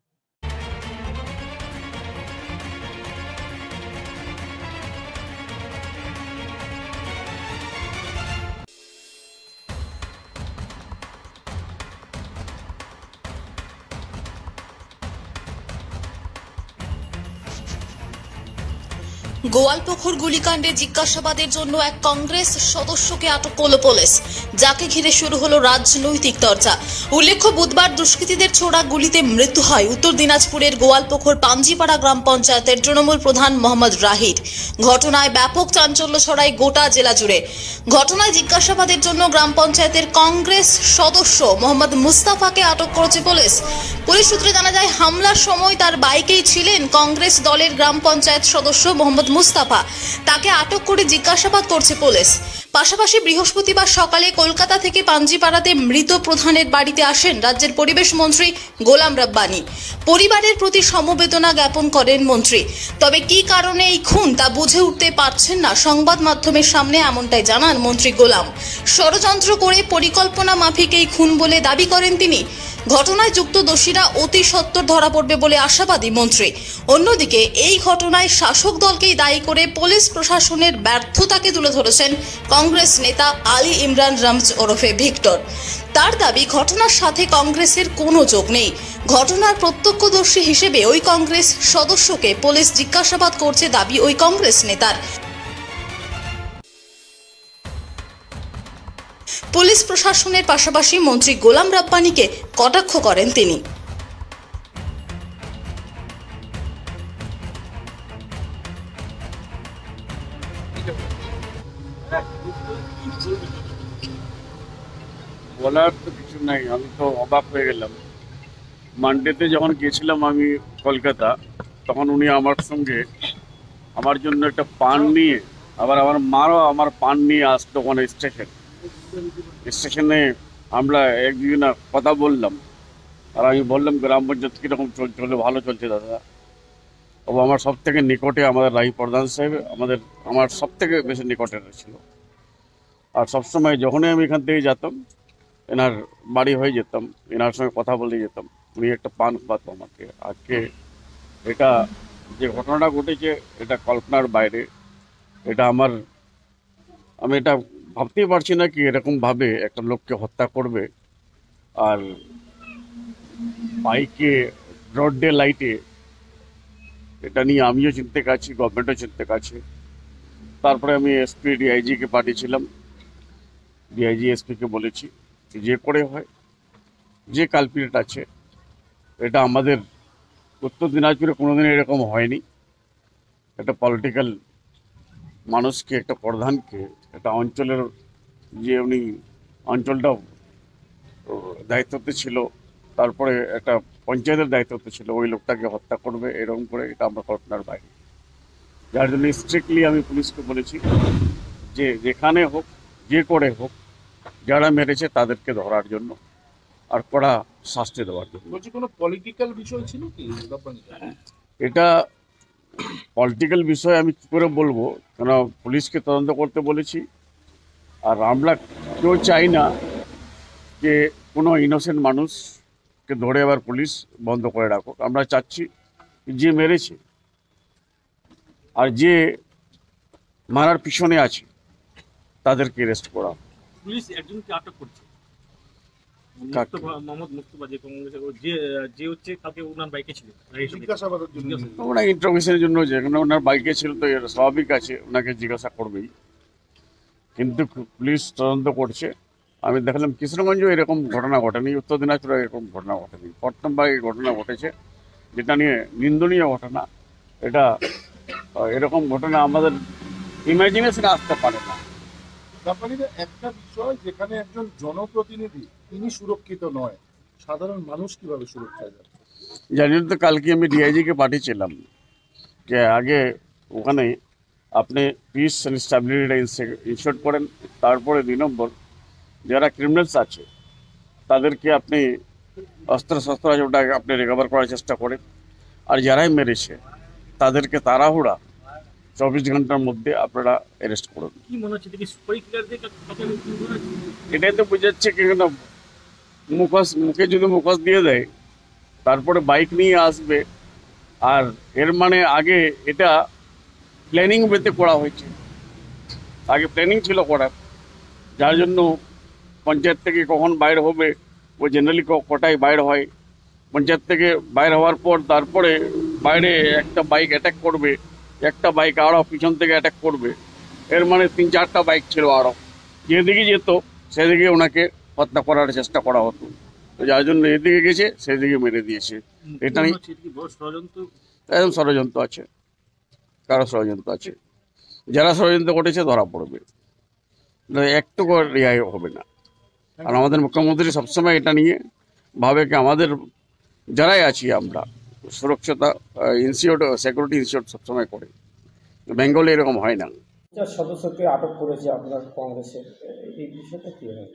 Speaker 2: গোয়ালপুকুর গুলিকাণ্ডে জিজ্ঞাসাবাদের জন্য এক কংগ্রেস সদস্যকে আটক করল পুলিশ, যাকে ঘিরে শুরু হলো রাজনৈতিক চর্চা। উল্লেখ্য, বুধবার দুষ্কৃতীদের ছোড়া গুলিতে মৃত্যু হয় উত্তর দিনাজপুরের গোয়ালপুকুর পাঞ্জিপাড়া গ্রাম পঞ্চায়েতের তৃণমূল প্রধান মোহাম্মদ রাহির। ঘটনায় ব্যাপক চাঞ্চল্য ছড়ায় গোটা জেলা জুড়ে। ঘটনায় জিজ্ঞাসাবাদের জন্য গ্রাম পঞ্চায়েতের কংগ্রেস সদস্য মোহাম্মদ মুস্তাফাকে আটক করেছে পুলিশ। পুলিশ সূত্রে জানা যায়, হামলার সময় তার বাইকেই ছিলেন কংগ্রেস দলের গ্রাম পঞ্চায়েত সদস্য মোহাম্মদ মুস্তাফা। তাকে আটক করে জিজ্ঞাসাবাদ করছে পুলিশ। পাশাপাশি বৃহস্পতিবার সকালে কলকাতা থেকে পাঞ্জিপাড়াতে মৃত প্রধানের বাড়িতে আসেন রাজ্যের পরিবেশ মন্ত্রী গোলাম রব্বানী। পরিবারের প্রতি সমবেদনা জ্ঞাপন করেন মন্ত্রী। তবে কি কারণে এই খুন তা বুঝে উঠতে পারছেন না সংবাদ মাধ্যমের সামনে, এমনটাই জানান মন্ত্রী গোলাম। ষড়যন্ত্র করে পরিকল্পনা মাফিক এই খুন বলে দাবি করেন তিনি। ঘটনায় যুক্ত দোষীরা অতি সত্বর ধরা পড়বে বলে আশাবাদী মন্ত্রী। অন্যদিকে এই ঘটনায় শাসক দলকেই দায়ী করে পুলিশ প্রশাসনের ব্যর্থতাকে তুলে ধরেছেন কংগ্রেস নেতা আলী ইমরান রামজ ওরফে ভিক্টর। তার দাবি, ঘটনার সাথে কংগ্রেসের কোনো যোগ নেই। ঘটনার প্রত্যক্ষদর্শী হিসেবে ওই কংগ্রেস সদস্যকে পুলিশ জিজ্ঞাসাবাদ করছে দাবি ওই কংগ্রেস নেতার। পুলিশ প্রশাসনের পাশাপাশি মন্ত্রী গোলাম রব্বানীকে কটাক্ষ করেন তিনি।
Speaker 18: বলার তো কিছু নাই, আমি তো অবাক হয়ে গেলাম। মানডেতে যখন গিয়েছিলাম আমি কলকাতা, তখন উনি আমার সঙ্গে আমার জন্য একটা পান নিয়ে, আবার আমার মারও আমার পান নিয়ে আসতো ওখানে স্টেশন স্টেশনে আমরা এক দুদিন কথা বললাম। আর আমি বললাম গ্রাম পঞ্চায়েত কীরকম চলছে, হলে ভালো চলছে দাদা। ও আমার সব থেকে নিকটে, আমাদের রাই প্রধান সাহেব আমাদের আমার সব থেকে বেশি নিকটের ছিল। আর সবসময় যখনই আমি এখান থেকে যেতাম, এনার বাড়ি হয়ে যেতাম, এনার সঙ্গে কথা বলে যেতাম, উনি একটা পান পাত আমাকে। আজকে এটা যে ঘটনাটা ঘটেছে, এটা কল্পনার বাইরে। এটা আমার আমি এটা ভাবতেই পারছি না কি এরকমভাবে একটা লোককে হত্যা করবে। আর বাইকে রোড ডে লাইটে, এটা নিয়ে আমিও চিন্তে কাছি, গভর্নমেন্টও চিন্তে কাছে। তারপরে আমি এসপি ডিআইজিকে পাঠিয়েছিলাম, ডিআইজি এসপিকে বলেছি যে করে হয়, যে কালপিরেট আছে, এটা আমাদের উত্তর দিনাজপুরে কোনোদিন এরকম হয়নি। একটা পলিটিক্যাল মানুষকে, একটা প্রধানকে, একটা অঞ্চলের যে উনি অঞ্চলটা দায়িত্বতে ছিল, তারপরে একটা পঞ্চায়েতের দায়িত্বতে ছিল, ওই লোকটাকে হত্যা করবে এরকম করে, এটা আমরা কল্পনার বাইরে। যার জন্য স্ট্রিক্টলি আমি পুলিশকে বলেছি যে যেখানে হোক, যে করে হোক, যারা মেরেছে তাদেরকে ধরার জন্য আর কড়া শাস্তি দেওয়ার জন্য।
Speaker 19: বলছি, কোনো পলিটিক্যাল বিষয় ছিল কি?
Speaker 18: এটা পলিটিক্যাল বিষয় আমি কী করে বলবো, কেন পুলিশকে তদন্ত করতে বলেছি। আর আমরা কেউ চাই না যে কোনো ইনোসেন্ট মানুষকে ধরে আবার পুলিশ বন্ধ করে রাখুক। আমরা চাচ্ছি যে মেরেছে আর যে মারার পিছনে আছে তাদেরকে অ্যারেস্ট করা।
Speaker 19: পুলিশ একজনকে আটক করছে, মোহাম্মদ মুস্তফা, যে কংগ্রেসের যে যে হচ্ছে কালকে ওনার বাইকে ছিল, জিজ্ঞাসাবাদের জন্য
Speaker 18: ওনার ইন্টারভিউশনের জন্য, যেখানে ওনার বাইকে ছিল তো স্বাভাবিক আছে, ওনাকে জিজ্ঞাসা করবেই। কিন্তু পুলিশ তদন্ত করছে। আমি দেখলাম কৃষ্ণগঞ্জেও এরকম ঘটনা ঘটেনি, উত্তর দিনাজপুরে এরকম ঘটনা ঘটেনি, প্রথমবার এই ঘটনা ঘটেছে, যেটা নিয়ে নিন্দনীয় ঘটনা। এটা এরকম ঘটনা আমাদের ইমাজিনেশনে আসতে পারে না।
Speaker 19: একটা বিষয়, যেখানে একজন জনপ্রতিনিধি তিনি সুরক্ষিত নয়, সাধারণ মানুষ কিভাবে সুরক্ষা যাবে?
Speaker 18: জানি তো, কালকে আমি ডিআইজিকে পাঠিয়েছিলাম যে আগে ওখানে আপনি পিস অ্যান্ড স্ট্যাবিলিটিটা ইনশিওর করেন, তারপরে দুই নম্বর যারা ক্রিমিনালস আছে তাদেরকে আপনি অস্ত্র শস্ত্র আছে ওটা আপনি রিকভার করার চেষ্টা করেন। আর যারাই মেরেছে তাদেরকে তাড়াহুড়া চব্বিশ ঘন্টার মধ্যে আপনারা অ্যারেস্ট করুন।
Speaker 3: কি মনে হচ্ছে দেখি সুপারি কিলার দিয়ে কাউকে খুন করা হয়েছে?
Speaker 18: এটাই তো বোঝাচ্ছে কি না, মুখোশ মুখে যদি মুখোশ দিয়ে দেয় তারপরে বাইক নিয়ে আসবে, আর এর মানে আগে এটা প্ল্যানিং ওয়েতে করা হয়েছে, আগে প্ল্যানিং ছিল করার, যার জন্য পঞ্চায়েত থেকে কখন বাইর হবে ও জেনারেলি কটায় বাইর হয়, পঞ্চায়েত থেকে বাইর হওয়ার পর তারপরে বাইরে একটা বাইক অ্যাটাক করবে, একটা বাইক আরও পিছন থেকে অ্যাটাক করবে, এর মানে তিন চারটা বাইক ছিল আরও, যেদিকে যেত সেদিকে ওনাকে হত্যা করার চেষ্টা করা হতো, তো যার জন্য এদিকে গেছে সেদিকে মেরে দিয়েছে। এটা নিয়ে একদম ষড়যন্ত্র আছে, কারো ষড়যন্ত্র আছে, যারা ষড়যন্ত্র করেছে ধরা পড়বে, একটু রেহাই হবে না। আর আমাদের মুখ্যমন্ত্রী সবসময় এটা নিয়ে ভাবে কি আমাদের যারাই আছি আমরা সুরক্ষতা ইনস্টিটিউট সিকিউরিটি ইনস্টিটিউট সবসময় করে, বেঙ্গলে এরকম হয় না।
Speaker 20: সদস্যকে আটক করেছে আপনার কংগ্রেসের, এই বিষয়টা কি হয়?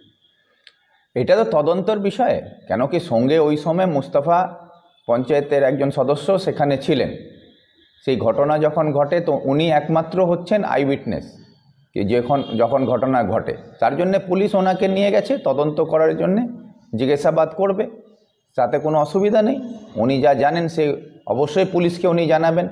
Speaker 21: এটা তো তদন্তর বিষয়, কেন কি সঙ্গে ওই সময় মুস্তাফা পঞ্চায়েতের একজন সদস্য সেখানে ছিলেন, সেই ঘটনা যখন ঘটে তো উনি একমাত্র হচ্ছেন আই উইটনেস, কি যখন যখন ঘটনা ঘটে, তার জন্যে পুলিশ ওনাকে নিয়ে গেছে তদন্ত করার জন্যে, জিজ্ঞাসাবাদ করবে, তাতে কোনো অসুবিধা নেই। উনি যা জানেন সে অবশ্যই পুলিশকে উনি জানাবেন।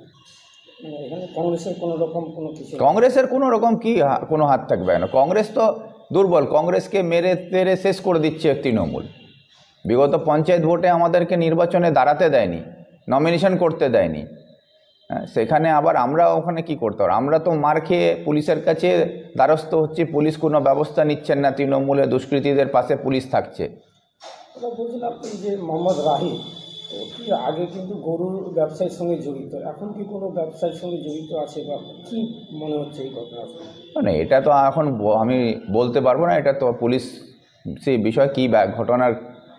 Speaker 20: এখানে কংগ্রেসের কোনো রকম কোনো কিছু
Speaker 21: কংগ্রেসের কোনো রকম কি কোনো হাত থাকবে না, কংগ্রেস তো দুর্বল, কংগ্রেসকে মেরে তেরে শেষ করে দিচ্ছে তৃণমূল। বিগত পঞ্চায়েত ভোটে আমাদেরকে নির্বাচনে দাঁড়াতে দেয়নি, নমিনেশন করতে দেয়নি, হ্যাঁ, সেখানে আবার আমরা ওখানে কি করতে পারি? আমরা তো মার খেয়ে পুলিশের কাছে দ্বারস্থ হচ্ছি, পুলিশ কোনো ব্যবস্থা নিচ্ছেন না, তৃণমূলে দুষ্কৃতীদের পাশে পুলিশ থাকছে।
Speaker 20: বলছিলাম যে মোহাম্মদ রাহি কি আগে কিন্তু গরুর ব্যবসায়ের সঙ্গে জড়িত, এখন কি কোনো ব্যবসায়ের সঙ্গে জড়িত আছে বা কি মনে হচ্ছে এই ঘটনা?
Speaker 21: মানে এটা তো এখন আমি বলতে পারবো না, এটা তো পুলিশ সেই বিষয় কী ঘটনার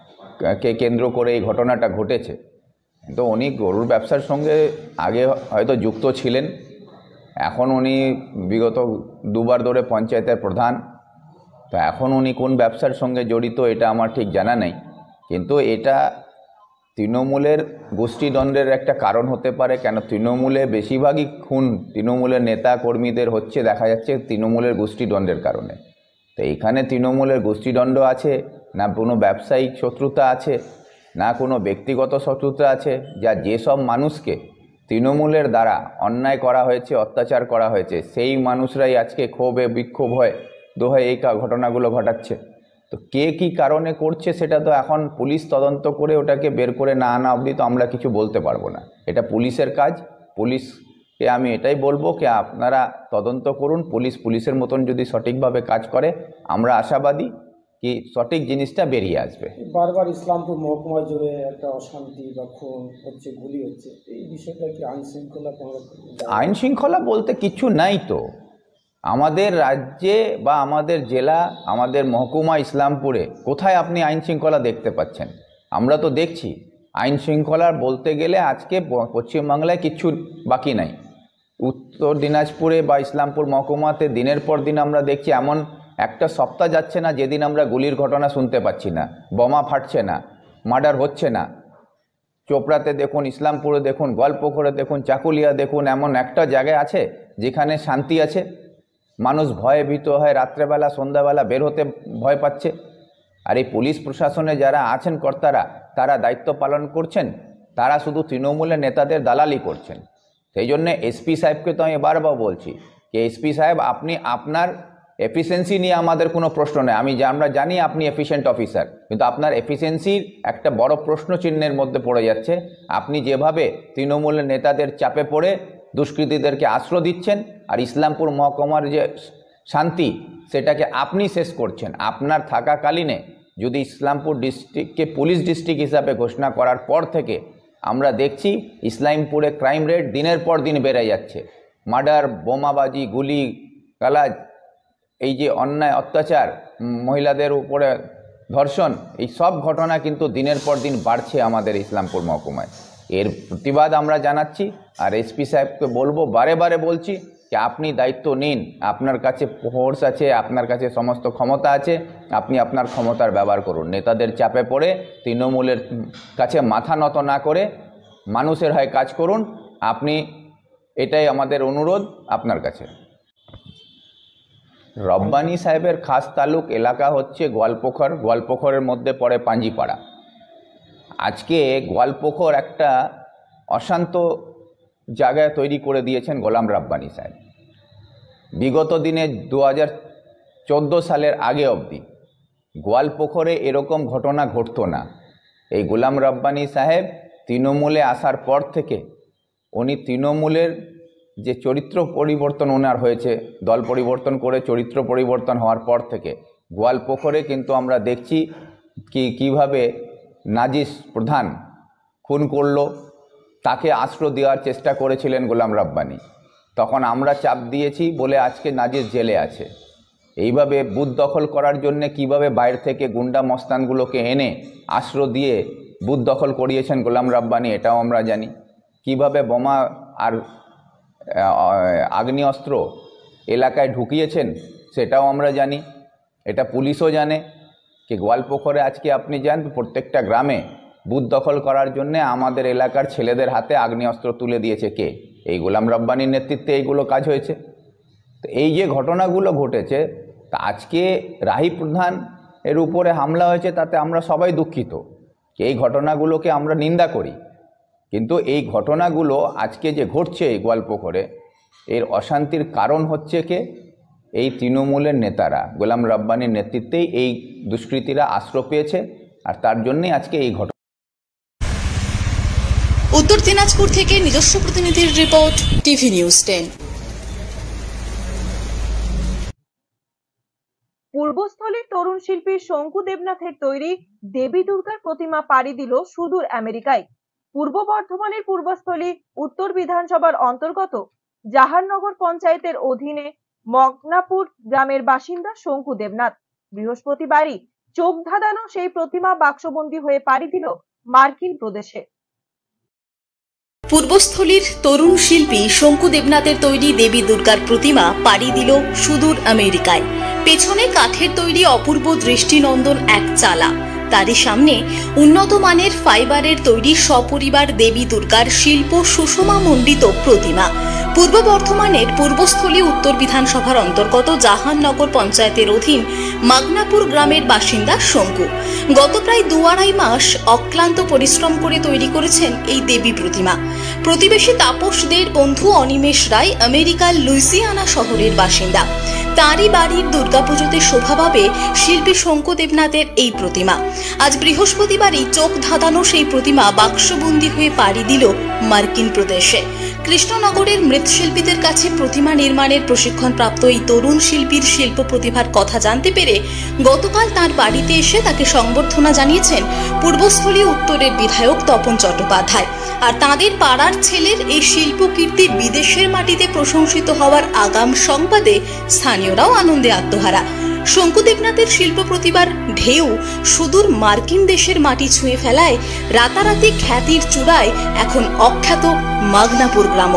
Speaker 21: কে কেন্দ্র করে এই ঘটনাটা ঘটেছে। তো উনি গরুর ব্যবসার সঙ্গে আগে হয়তো যুক্ত ছিলেন, এখন উনি বিগত দুবার ধরে পঞ্চায়েতের প্রধান, তো এখন উনি কোন ব্যবসার সঙ্গে জড়িত এটা আমার ঠিক জানা নেই, কিন্তু এটা তৃণমূলের গোষ্ঠীদ্বন্দ্বের একটা কারণ হতে পারে। কেন তৃণমূলে বেশিরভাগই খুন তৃণমূলের নেতা কর্মীদের হচ্ছে দেখা যাচ্ছে তৃণমূলের গোষ্ঠীদ্বন্দ্বের কারণে। তো এখানে তৃণমূলের গোষ্ঠীদ্বন্দ্ব আছে না কোনো ব্যবসায়িক শত্রুতা আছে না কোনো ব্যক্তিগত শত্রুতা আছে, যা যেসব মানুষকে তৃণমূলের দ্বারা অন্যায় করা হয়েছে, অত্যাচার করা হয়েছে, সেই মানুষরাই আজকে ক্ষোভে বিক্ষোভ হয় দোহায় এই ঘটনাগুলো ঘটাচ্ছে। তো কে কি কারণে করছে সেটা তো এখন পুলিশ তদন্ত করে ওটাকে বের করে না আনা অবধি তো আমরা কিছু বলতে পারবো না, এটা পুলিশের কাজ। পুলিশকে আমি এটাই বলবো কি আপনারা তদন্ত করুন, পুলিশ পুলিশের মতন যদি সঠিকভাবে কাজ করে আমরা আশাবাদী কি সঠিক জিনিসটা বেরিয়ে আসবে।
Speaker 20: বারবার ইসলামপুর মহকুমা জুড়ে একটা অশান্তি বা খুন হচ্ছে, গুলি হচ্ছে, এই বিষয়টা কি আইন শৃঙ্খলা?
Speaker 21: আইন শৃঙ্খলা বলতে কিছু নাই তো আমাদের রাজ্যে বা আমাদের জেলা, আমাদের মহকুমা ইসলামপুরে কোথায় আপনি আইন শৃঙ্খলা দেখতে পাচ্ছেন? আমরা তো দেখছি আইন শৃঙ্খলা বলতে গেলে আজকে পশ্চিমবাংলায় কিচ্ছু বাকি নাই। উত্তর দিনাজপুরে বা ইসলামপুর মহকুমাতে দিনের পর দিন আমরা দেখছি এমন একটা সপ্তাহ যাচ্ছে না যেদিন আমরা গুলির ঘটনা শুনতে পাচ্ছি না, বোমা ফাটছে না, মার্ডার হচ্ছে না। চোপড়াতে দেখুন, ইসলামপুরে দেখুন, গলপুকুরে দেখুন, চাকুলিয়া দেখুন, এমন একটা জায়গায় আছে যেখানে শান্তি আছে, মানুষ ভয়ে ভীত হয়, রাত্রেবেলা সন্ধ্যাবেলা বের হতে ভয় পাচ্ছে। আর এই পুলিশ প্রশাসনে যারা আছেন কর্তারা, তারা দায়িত্ব পালন করছেন, তারা শুধু তৃণমূলের নেতাদের দালালি করছেন। সেই জন্যে এসপি সাহেবকে তো আমি বারবার বলছি যে এসপি সাহেব আপনি আপনার এফিসিয়েন্সি নিয়ে আমাদের কোনো প্রশ্ন নেই, আমি আমরা জানি আপনি এফিশিয়েন্ট অফিসার, কিন্তু আপনার এফিসিয়েন্সির একটা বড় প্রশ্ন চিহ্নের মধ্যে পড়ে যাচ্ছে। আপনি যেভাবে তৃণমূলের নেতাদের চাপে পড়ে দুষ্কৃতীদেরকে আশ্রয় দিচ্ছেন আর ইসলামপুর মহকুমার যে শান্তি সেটাকে আপনি শেষ করছেন। আপনার থাকাকালীনে যদি ইসলামপুর ডিস্ট্রিক্টকে পুলিশ ডিস্ট্রিক্ট হিসাবে ঘোষণা করার পর থেকে আমরা দেখছি ইসলামপুরে ক্রাইম রেট দিনের পর দিন বেড়ে যাচ্ছে। মার্ডার, বোমাবাজি, গুলি, গালাজ, এই যে অন্যায় অত্যাচার, মহিলাদের উপরে ধর্ষণ, এই সব ঘটনা কিন্তু দিনের পর দিন বাড়ছে আমাদের ইসলামপুর মহকুমায়। এর প্রতিবাদ আমরা জানাচ্ছি আর এসপি সাহেবকে বলবো, বারে বারে বলছি যে আপনি দায়িত্ব নিন, আপনার কাছে ফোর্স আছে, আপনার কাছে সমস্ত ক্ষমতা আছে, আপনি আপনার ক্ষমতার ব্যবহার করুন। নেতাদের চাপে পড়ে তৃণমূলের কাছে মাথা নত না করে মানুষের হয়ে কাজ করুন। আপনি এটাই আমাদের অনুরোধ আপনার কাছে। রব্বানী সাহেবের খাস তালুক এলাকা হচ্ছে গোয়ালপোখর, গোয়ালপোখরের মধ্যে পড়ে পাঞ্জিপাড়া। আজকে গোয়ালপোখর একটা অশান্ত জায়গায় তৈরি করে দিয়েছেন গোলাম রাব্বানী সাহেব। বিগত দিনে দু হাজার চোদ্দো সালের আগে অবধি গোয়ালপোখরে এরকম ঘটনা ঘটতো না। এই গোলাম রাব্বানী সাহেব তৃণমূলে আসার পর থেকে উনি তৃণমূলের যে চরিত্র পরিবর্তন ওনার হয়েছে, দল পরিবর্তন করে চরিত্র পরিবর্তন হওয়ার পর থেকে গোয়ালপোখরে কিন্তু আমরা দেখছি কি কিভাবে নাজিস প্রধান খুন করল, তাকে আশ্রয় দেওয়ার চেষ্টা করেছিলেন গোলাম রাব্বানী। তখন আমরা চাপ দিয়েছি বলে আজকে নাজিস জেলে আছে। এইভাবে বুথ দখল করার জন্যে কিভাবে বাইরে থেকে গুন্ডা মস্তানগুলোকে এনে আশ্রয় দিয়ে বুথ দখল করিয়েছেন গোলাম রাব্বানী, এটাও আমরা জানি। কিভাবে বোমা আর আগ্নেয়াস্ত্র এলাকায় ঢুকিয়েছেন সেটাও আমরা জানি, এটা পুলিশও জানে। কি গোয়ালপোখরে আজকে আপনি যান প্রত্যেকটা গ্রামে বুথ দখল করার জন্যে আমাদের এলাকার ছেলেদের হাতে আগ্নেয়াস্ত্র তুলে দিয়েছে কে? এই গোলাম রাব্বানীর নেতৃত্বে এইগুলো কাজ হয়েছে। তো এই যে ঘটনাগুলো ঘটেছে, তা আজকে রাহি প্রধান এর উপরে হামলা হয়েছে, তাতে আমরা সবাই দুঃখিত। এই ঘটনাগুলোকে আমরা নিন্দা করি, কিন্তু এই ঘটনাগুলো আজকে যে ঘটছে এই গোয়ালপোখরে, এর অশান্তির কারণ হচ্ছে কে? এই তৃণমূলের নেতারা, গোলাম রাব্বানীর নেতৃত্বেই এই দুষ্কৃতীরা আশ্রয় পেয়েছে, আর তার জন্যই আজকে এই ঘটনা।
Speaker 2: উত্তর দিনাজপুর থেকে নিজস্ব প্রতিনিধির রিপোর্ট, টিভি নিউজ টেন।
Speaker 1: পূর্বস্থলীর তরুণ শিল্পী শঙ্কু দেবনাথের তৈরি দেবী দুর্গার প্রতিমা পাড়ি দিল সুদূর আমেরিকায়। পূর্ব বর্ধমানের পূর্বস্থলী উত্তর বিধানসভার অন্তর্গত জাহারনগর পঞ্চায়েতের অধীনে মগনাপুর গ্রামের বাসিন্দা শঙ্কু দেবনাথ বৃহস্পতিবারই চোখ ধাঁধানো সেই প্রতিমা বাক্সবন্দী হয়ে পাড়ি দিল মার্কিন প্রদেশে।
Speaker 2: পূর্বস্থলীর তরুণ শিল্পী শঙ্কু দেবনাথের তৈরি দেবী দুর্গার প্রতিমা পাড়ি দিল সুদূর আমেরিকায়। পেছনে কাঠের তৈরি অপূর্ব দৃষ্টিনন্দন এক চালা, তারই সামনে উন্নত মানের ফাইবারের তৈরি সপরিবার দেবী দুর্গার শিল্প সুষমা মণ্ডিত প্রতিমা। পূর্ব বর্ধমানের পূর্বস্থলী উত্তর বিধানসভার অন্তর্গত জাহাননগর পঞ্চায়েতের অধীন মাগনাপুর গ্রামের বাসিন্দা শঙ্কু গত প্রায় দু আড়াই মাস অক্লান্ত পরিশ্রম করে তৈরি করেছেন এই দেবী প্রতিমা। প্রতিবেশী তাপসদের বন্ধু অনিমেষ রায় আমেরিকার লুইসিয়ানা শহরের বাসিন্দা। তাঁরই বাড়ির দুর্গাপুজোতে শোভা পাবে শিল্পী শঙ্কু দেবনাথের এই প্রতিমা। আজ বৃহস্পতিবারই চোখ ধাঁধানো সেই প্রতিমা বাক্সবন্দী হয়ে পাড়ি দিল মার্কিন প্রদেশে। কৃষ্ণনগরের মৃৎশিল্পীদের কাছে প্রতিমা নির্মাণের প্রশিক্ষণপ্রাপ্ত এই তরুণ শিল্পীর শিল্প প্রতিভার কথা জানতে পেরে গতকাল তাঁর বাড়িতে এসে তাকে সংবর্ধনা জানিয়েছেন পূর্বস্থলী উত্তরের বিধায়ক তপন চট্টোপাধ্যায়। আর তাঁদের পাড়ার ছেলের এই শিল্পকীর্তি বিদেশের মাটিতে প্রশংসিত হওয়ার আগাম সংবাদে স্থানীয়রাও আনন্দে আত্মহারা। শঙ্কু দেবনাথের শিল্প প্রতিভার ঢেউ সুদূর মার্কিন দেশের মাটি ছুঁয়ে ফেলায় রাতারাতি খ্যাতির চূড়ায় এখন অখ্যাত মাগনাপুর গ্রামও।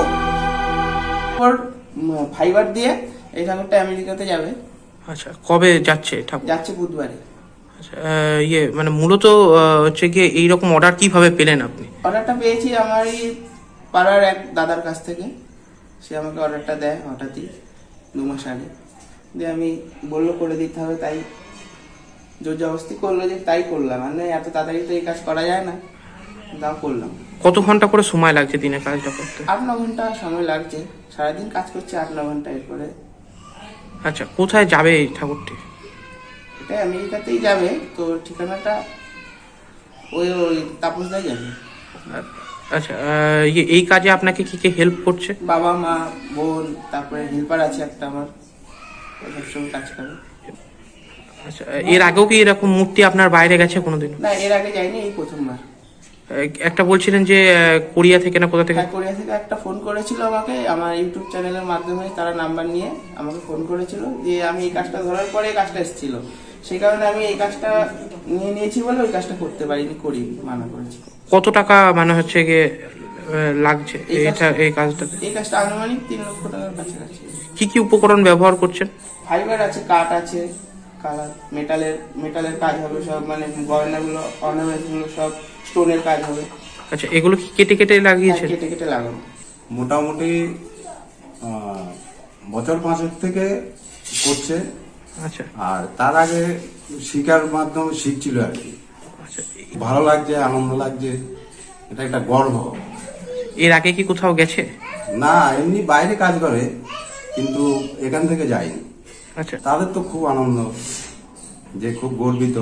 Speaker 4: ফাইবার দিয়ে এই ঠাকুরটা আমেরিকাতে যাবে।
Speaker 22: আচ্ছা, কবে যাচ্ছে ঠাকুর?
Speaker 4: যাচ্ছে বুধবারে।
Speaker 22: আচ্ছা, ইয়ে মানে মূলত হচ্ছে গিয়ে এইরকম অর্ডার কিভাবে পেলেন আপনি?
Speaker 4: অর্ডারটা পেয়েছি আমারই পাড়ার এক দাদার কাছ থেকে। সে আমাকে অর্ডারটা দেয় হঠাৎই দু মাস আগে, দিয়ে আমি বললো করে দিতে হবে, তাই জোর জবরদস্তি করলো যে তাই করলাম। মানে এত তাড়াতাড়ি তো এই কাজ করা যায় না, তাও করলাম।
Speaker 22: কত ঘন্টা করে সময় লাগছে দিনে কাজটা করতে?
Speaker 4: আট ন ঘন্টা সময় লাগছে, সারাদিন কাজ করছে আট ন ঘন্টা। এরপরে
Speaker 22: আচ্ছা, কোথায় যাবে এই ঠাকুরটি?
Speaker 4: এটা আমেরিকাতেই যাবে, তো ঠিকানাটা ওই ওই তাপসদাই যাবে।
Speaker 22: আচ্ছা, এই কাজে আপনাকে কি কি হেল্প করছে?
Speaker 4: বাবা মা বোন, তারপরে হেল্পার আছে একটা আমার, সবসময় কাজ করে।
Speaker 22: আচ্ছা, এর আগেও কি এরকম মূর্তি আপনার বাইরে গেছে কোনোদিন?
Speaker 4: না, এর আগে যাইনি, এই প্রথমবার।
Speaker 22: একটা বলছিলেন যে কোরিয়া থেকে না কোথা থেকে?
Speaker 4: কোরিয়া থেকে একটা ফোন করেছিল আমাকে, আমার ইউটিউব চ্যানেলের মাধ্যমে তারা নাম্বার নিয়ে আমাকে ফোন করেছিল, যে আমি এই কাজটা ধরার পরে এই কাজটা এসেছিল, সেই কারণে আমি এই কাজটা নিয়ে নিয়েছি বলে ওই কাজটা করতে পারিনি, করি মানা করেছি।
Speaker 22: কত টাকা মানে হচ্ছে গিয়ে লাগছে এটা এই কাজটা?
Speaker 4: এই কাজটা আনুমানিক তিন লক্ষ টাকার কাছাকাছি।
Speaker 22: কি কি উপকরণ ব্যবহার করছেন?
Speaker 4: ফাইবার আছে, কাঠ আছে, কালার, মেটালের মেটালের কাজ হবে সব, মানে গয়নাগুলো অর্নামেন্টস গুলো সব স্টোনের কাজ হবে।
Speaker 22: আচ্ছা, এগুলো কি কেটে কেটে লাগিয়েছেন?
Speaker 4: কেটে কেটে লাগানো।
Speaker 5: মোটামুটি আহ, বছর পাঁচেক থেকে করছে।
Speaker 22: আচ্ছা।
Speaker 5: আর তার আগে শিকার মাধ্যমে শিখছিল আর কি। ভালো লাগছে, আনন্দ লাগছে, এটা একটা গর্ব।
Speaker 22: এর আগে কি কোথাও গেছে?
Speaker 5: না, এমনি বাইরে কাজ করে, কিন্তু এখান থেকে যায়নি।
Speaker 22: আচ্ছা।
Speaker 5: তাদের তো খুব আনন্দ, যে খুব গর্বিত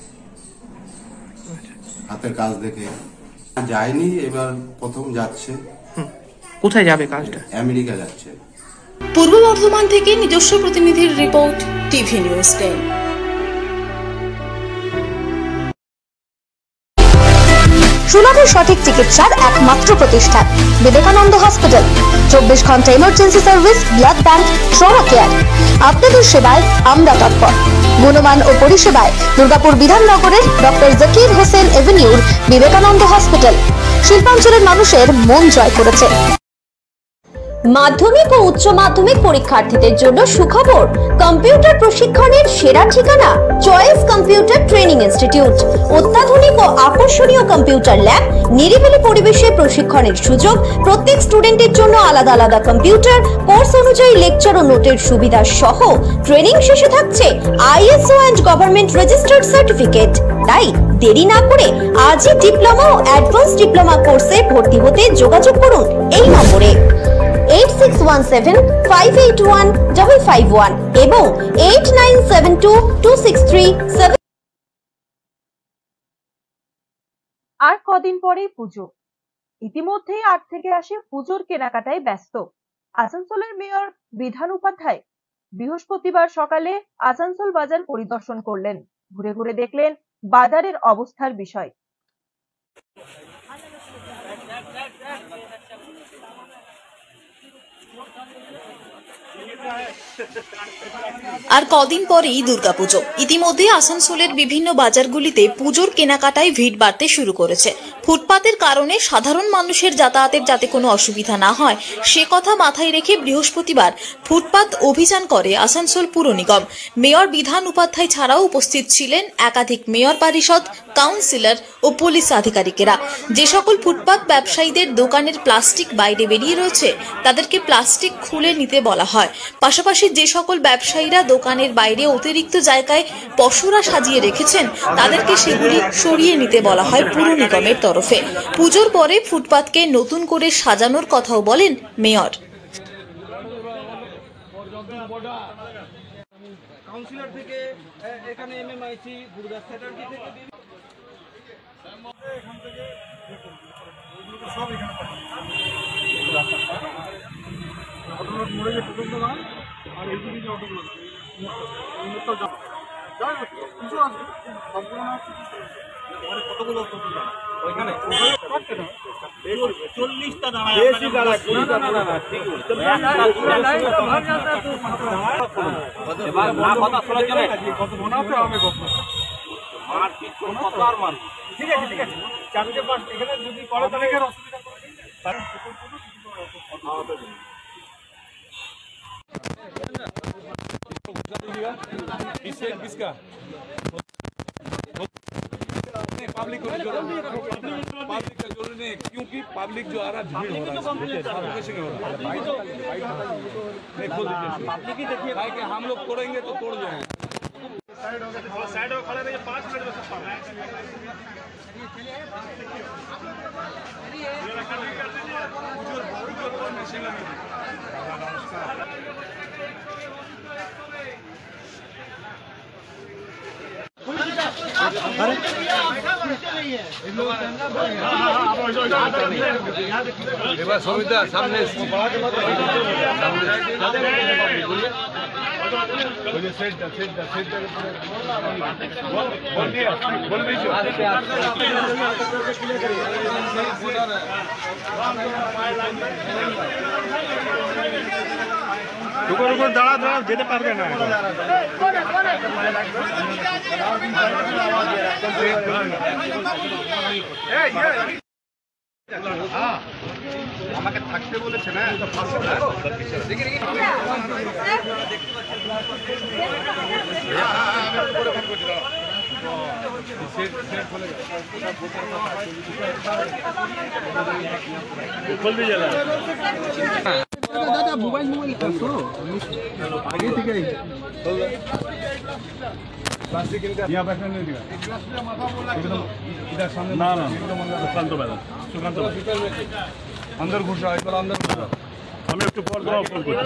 Speaker 5: হাতের কাজ দেখে। যায়নি, এবার প্রথম যাচ্ছে।
Speaker 22: কোথায় যাবে কাজটা?
Speaker 5: আমেরিকা যাচ্ছে।
Speaker 2: পূর্ব বর্ধমান থেকে নিজস্ব প্রতিনিধির রিপোর্ট, টিভি নিউজ টেন।
Speaker 12: সুলভ সঠিক চিকিৎসার একমাত্র প্রতিষ্ঠান বিবেকানন্দ হসপিটাল। চব্বিশ ঘন্টা emergency service, blood bank, trauma care. আপনাদের সেবায় আমরা তৎপর। গুণমান ও পরিষেবায় দুর্গাপুর বিধাননগরের ডক্টর জাকির হোসেন এভিনিউর বিবেকানন্দ হসপিটাল শিল্পাঞ্চলের মানুষের মন জয় করেছে।
Speaker 13: মাধ্যমিক ও উচ্চ মাধ্যমিক পরীক্ষার্থীদের জন্য সুখবর, কম্পিউটার প্রশিক্ষণের সেরা ঠিকানা চয়েস কম্পিউটার ট্রেনিং ইনস্টিটিউট। অত্যাধুনিক ও আকর্ষণীয় কম্পিউটার ল্যাব, নিরিবিলি পরিবেশে প্রশিক্ষণের সুযোগ, প্রত্যেক স্টুডেন্টের জন্য আলাদা আলাদা কম্পিউটার, কোর্স অনুযায়ী লেকচার ও নোটের সুবিধা সহ ট্রেনিং শেষে থাকছে ISO and government registered certificate. তাই দেরি না করে আজই ডিপ্লোমা ও অ্যাডভান্স ডিপ্লোমা কোর্সে ভর্তি হতে যোগাযোগ করুন এই নম্বরে eight six one seven five eight one five five one এবং eight nine seven two two six three seven.
Speaker 1: আর কদিন পরেই পুজো। ইতিমধ্যেই আট থেকে আসে পুজোর কেনাকাটায় ব্যস্ত আসানসোলের মেয়র বিধান উপাধ্যায়। বৃহস্পতিবার সকালে আসানসোল বাজার পরিদর্শন করলেন, ঘুরে ঘুরে দেখলেন বাজারের অবস্থার বিষয়।
Speaker 2: আর কদিন পরেই দুর্গাপুজো। ইতিমধ্যে আসানসোলের বিভিন্ন বাজারগুলিতে পুজোর কেনাকাটায় ভিড় বাড়তে শুরু করেছে। ফুটপাতের কারণে সাধারণ মানুষের যাতায়াতের যাতে কোনো অসুবিধা না হয় সে কথা মাথায় রেখে বৃহস্পতিবার ফুটপাত অভিযান করে আসানসোল পুর নিগম। মেয়র বিধান উপাধ্যায় ছাড়াও উপস্থিত ছিলেন একাধিক মেয়র পরিষদ, কাউন্সিলর ও পুলিশ আধিকারিকেরা। যে সকল ফুটপাত ব্যবসায়ীদের দোকানের প্লাস্টিক বাইরে বেরিয়ে রয়েছে তাদেরকে প্লাস্টিক খুলে নিতে বলা হয়। পাশাপাশি যে সকল ব্যবসায়ীরা দোকানের বাইরে অতিরিক্ত জায়গায় পসরা সাজিয়ে রেখেছেন তাদেরকে সেগুলি সরিয়ে নিতে বলা হয় পুর নিগমের তরফে। পুজোর পরে ফুটপাতকে নতুন করে সাজানোর কথাও বলেন মেয়র।
Speaker 6: কাউন্সিলর থেকে এখানে এমএমআইসি দুর্গা চ্যাটার্জি থেকে এখান থেকে সব এখানে অটোগুলো মোড়ে যে টোটো দাঁড়ান আর এইদিকে যে অটোগুলো কিছু আসবে সম্পূর্ণ ওখানে কতগুলো টোটো দাঁড়ান ওইখানে চল্লিশটা দাঁড়ায় বেশি দাঁড়ায় কুড়িটা দাঁড়ায় ঠিক এবার না কথা শোনার জন্য কত মনে হচ্ছে হবে কত আর কিছু কত আর মান ঠিক আছে ঠিক আছে চারটে পাঁচ এখানে যদি করে তাহলে এর অসুবিধা
Speaker 23: किससे किसका पब्लिक को पब्लिक का जरूरी नहीं क्योंकि पब्लिक जो आ रहा भीड़ हो रहा है कैसे हो रहा है खोल दीजिए भाई कि हम लोग तोड़ेंगे तो तोड़ जाएंगे साइड हो गया थोड़ा साइड हो खड़ा रहिए पाँच मिनट में सब এবার সবিতা সামনে সেটটা সেটটা সেটটা বল দিয়ে বল দিয়েছো
Speaker 6: ঢুকোর উপর দাঁড়া দাঁড়া যেতে পারবে না আমাকে থাকতে বলেছে না দাদা মোবাইল মোবাইল করছো আগে থেকে प्लास्टिक यहाँ बैठने नहीं दिया एकदम इधर सामने ना ना सुकांत मैडम सुकांत अंदर घुसा एक बार अंदर घुसा हमें একটু পর দাও ফোন করতে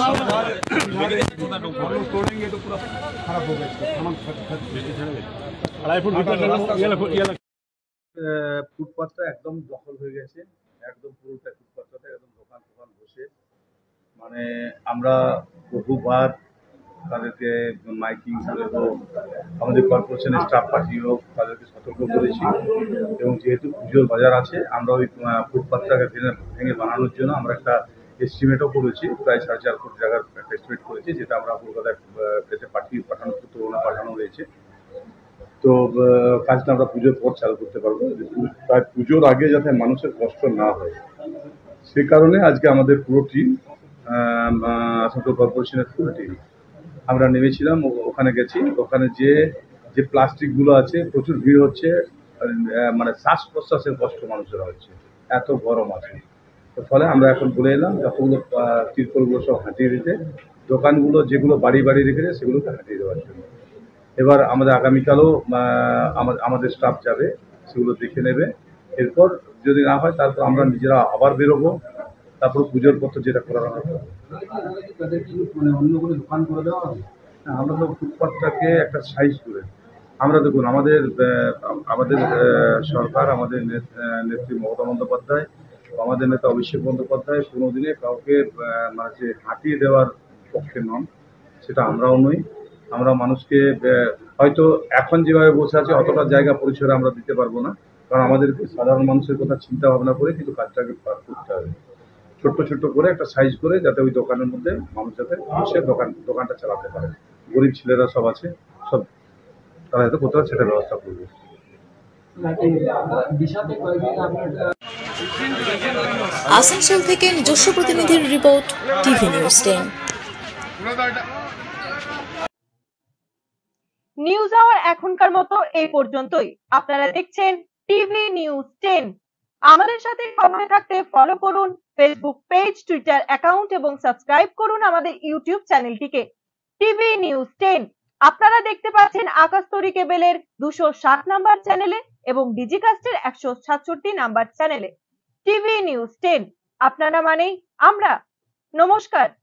Speaker 6: हम लोग तोड़ेंगे तो पूरा खराब हो गया सामान बेटी ছেড়ে গেছে আড়াই ফুট ভিতরে ইয়া ইয়া ফুটপাথটা একদম দখল হয়ে গেছে একদম পুরোটা ফুটপাথটা একদম দোকান দোকান বসে মানে আমরা বহুবার তাদেরকে মাইকিং করে হোক আমাদের কর্পোরেশনের স্টাফ পাঠিয়ে হোক তাদেরকে সতর্ক করেছি এবং যেহেতু পুজোর বাজার আছে আমরা ওই ফুটপাথটাকে ভেঙে ভেঙে বানানোর জন্য আমরা একটা এস্টিমেটও করেছি প্রায় সাড়ে চার কোটি টাকার একটা এস্টিমেট করেছি যেটা আমরা কলকাতায় পেতে পাঠিয়ে পাঠানো তুলনা পাঠানো হয়েছে তো কাজটা আমরা পুজোর পর চালু করতে পারবো প্রায় পুজোর আগে যাতে মানুষের কষ্ট না হয় সে কারণে আজকে আমাদের পুরো টিম আসানসোল কর্পোরেশনের পুরো টিম আমরা নেমেছিলাম ওখানে গেছি ওখানে যে যে প্লাস্টিকগুলো আছে প্রচুর ভিড় হচ্ছে মানে শ্বাস প্রশ্বাসের কষ্ট মানুষের হচ্ছে এত গরম আছে তো ফলে আমরা এখন বলে এলাম যতগুলো তিরপলগুলো সব হাঁটিয়ে দিতে দোকানগুলো যেগুলো বাড়ি বাড়ি রেখেছে সেগুলোকে হাঁটিয়ে দেওয়ার জন্য এবার আমাদের আগামীকালও আমাদের স্টাফ যাবে সেগুলো দেখে নেবে এরপর যদি না হয় তারপর আমরা নিজেরা আবার বেরোবো তারপর পুজোর পর যেটা করা হবে অন্য কোনো দোকান করে দেওয়া হবে আমরা তো ফুটপাথটাকে একটা সাইজ করে আমরা দেখুন আমাদের আমাদের সরকার আমাদের নেত্রী মমতা বন্দ্যোপাধ্যায় আমাদের নেতা অভিষেক বন্দ্যোপাধ্যায় কোনোদিনে কাউকে মানে যে হাঁটিয়ে দেওয়ার পক্ষে নন সেটা আমরাও নই আমরা মানুষকে হয়তো এখন যেভাবে বসে আছে অতটা জায়গা পরিসরে আমরা দিতে পারবো না কারণ আমাদেরকে সাধারণ মানুষের কথা চিন্তা ভাবনা করে কিন্তু কাজটাকে পার করতে হবে ছোট্ট ছোট্ট করে একটা সাইজ করে যাতে ওই দোকানের মধ্যে মানুষ যাতে বসে দোকান দোকানটা চালাতে পারে গরিব ছেলেরা সব আছে সব তারা হয়তো কোথাও সেটা ব্যবস্থা করবে
Speaker 2: আসানসোল থেকে নিজস্ব প্রতিনিধির report TV news ten.
Speaker 1: News hour এখনকার মতো এই পর্যন্তই। আপনারা দেখছেন টিভি নিউজ টেন। আমাদের সাথে খবরে থাকতে ফলো করুন ফেসবুক পেজ, টুইটার অ্যাকাউন্ট এবং সাবস্ক্রাইব করুন আমাদের ইউটিউব চ্যানেলটিকে টিভি নিউজ টেন। আপনারা দেখতে পাচ্ছেন আকাশতরী কেবেলের দুশো সাত নাম্বার চ্যানেলে এবং ডিজিকাস্টের একশো সাতষট্টি নাম্বার চ্যানেলে টিভি নিউজ টেন। আপনারা মানেই আমরা। নমস্কার।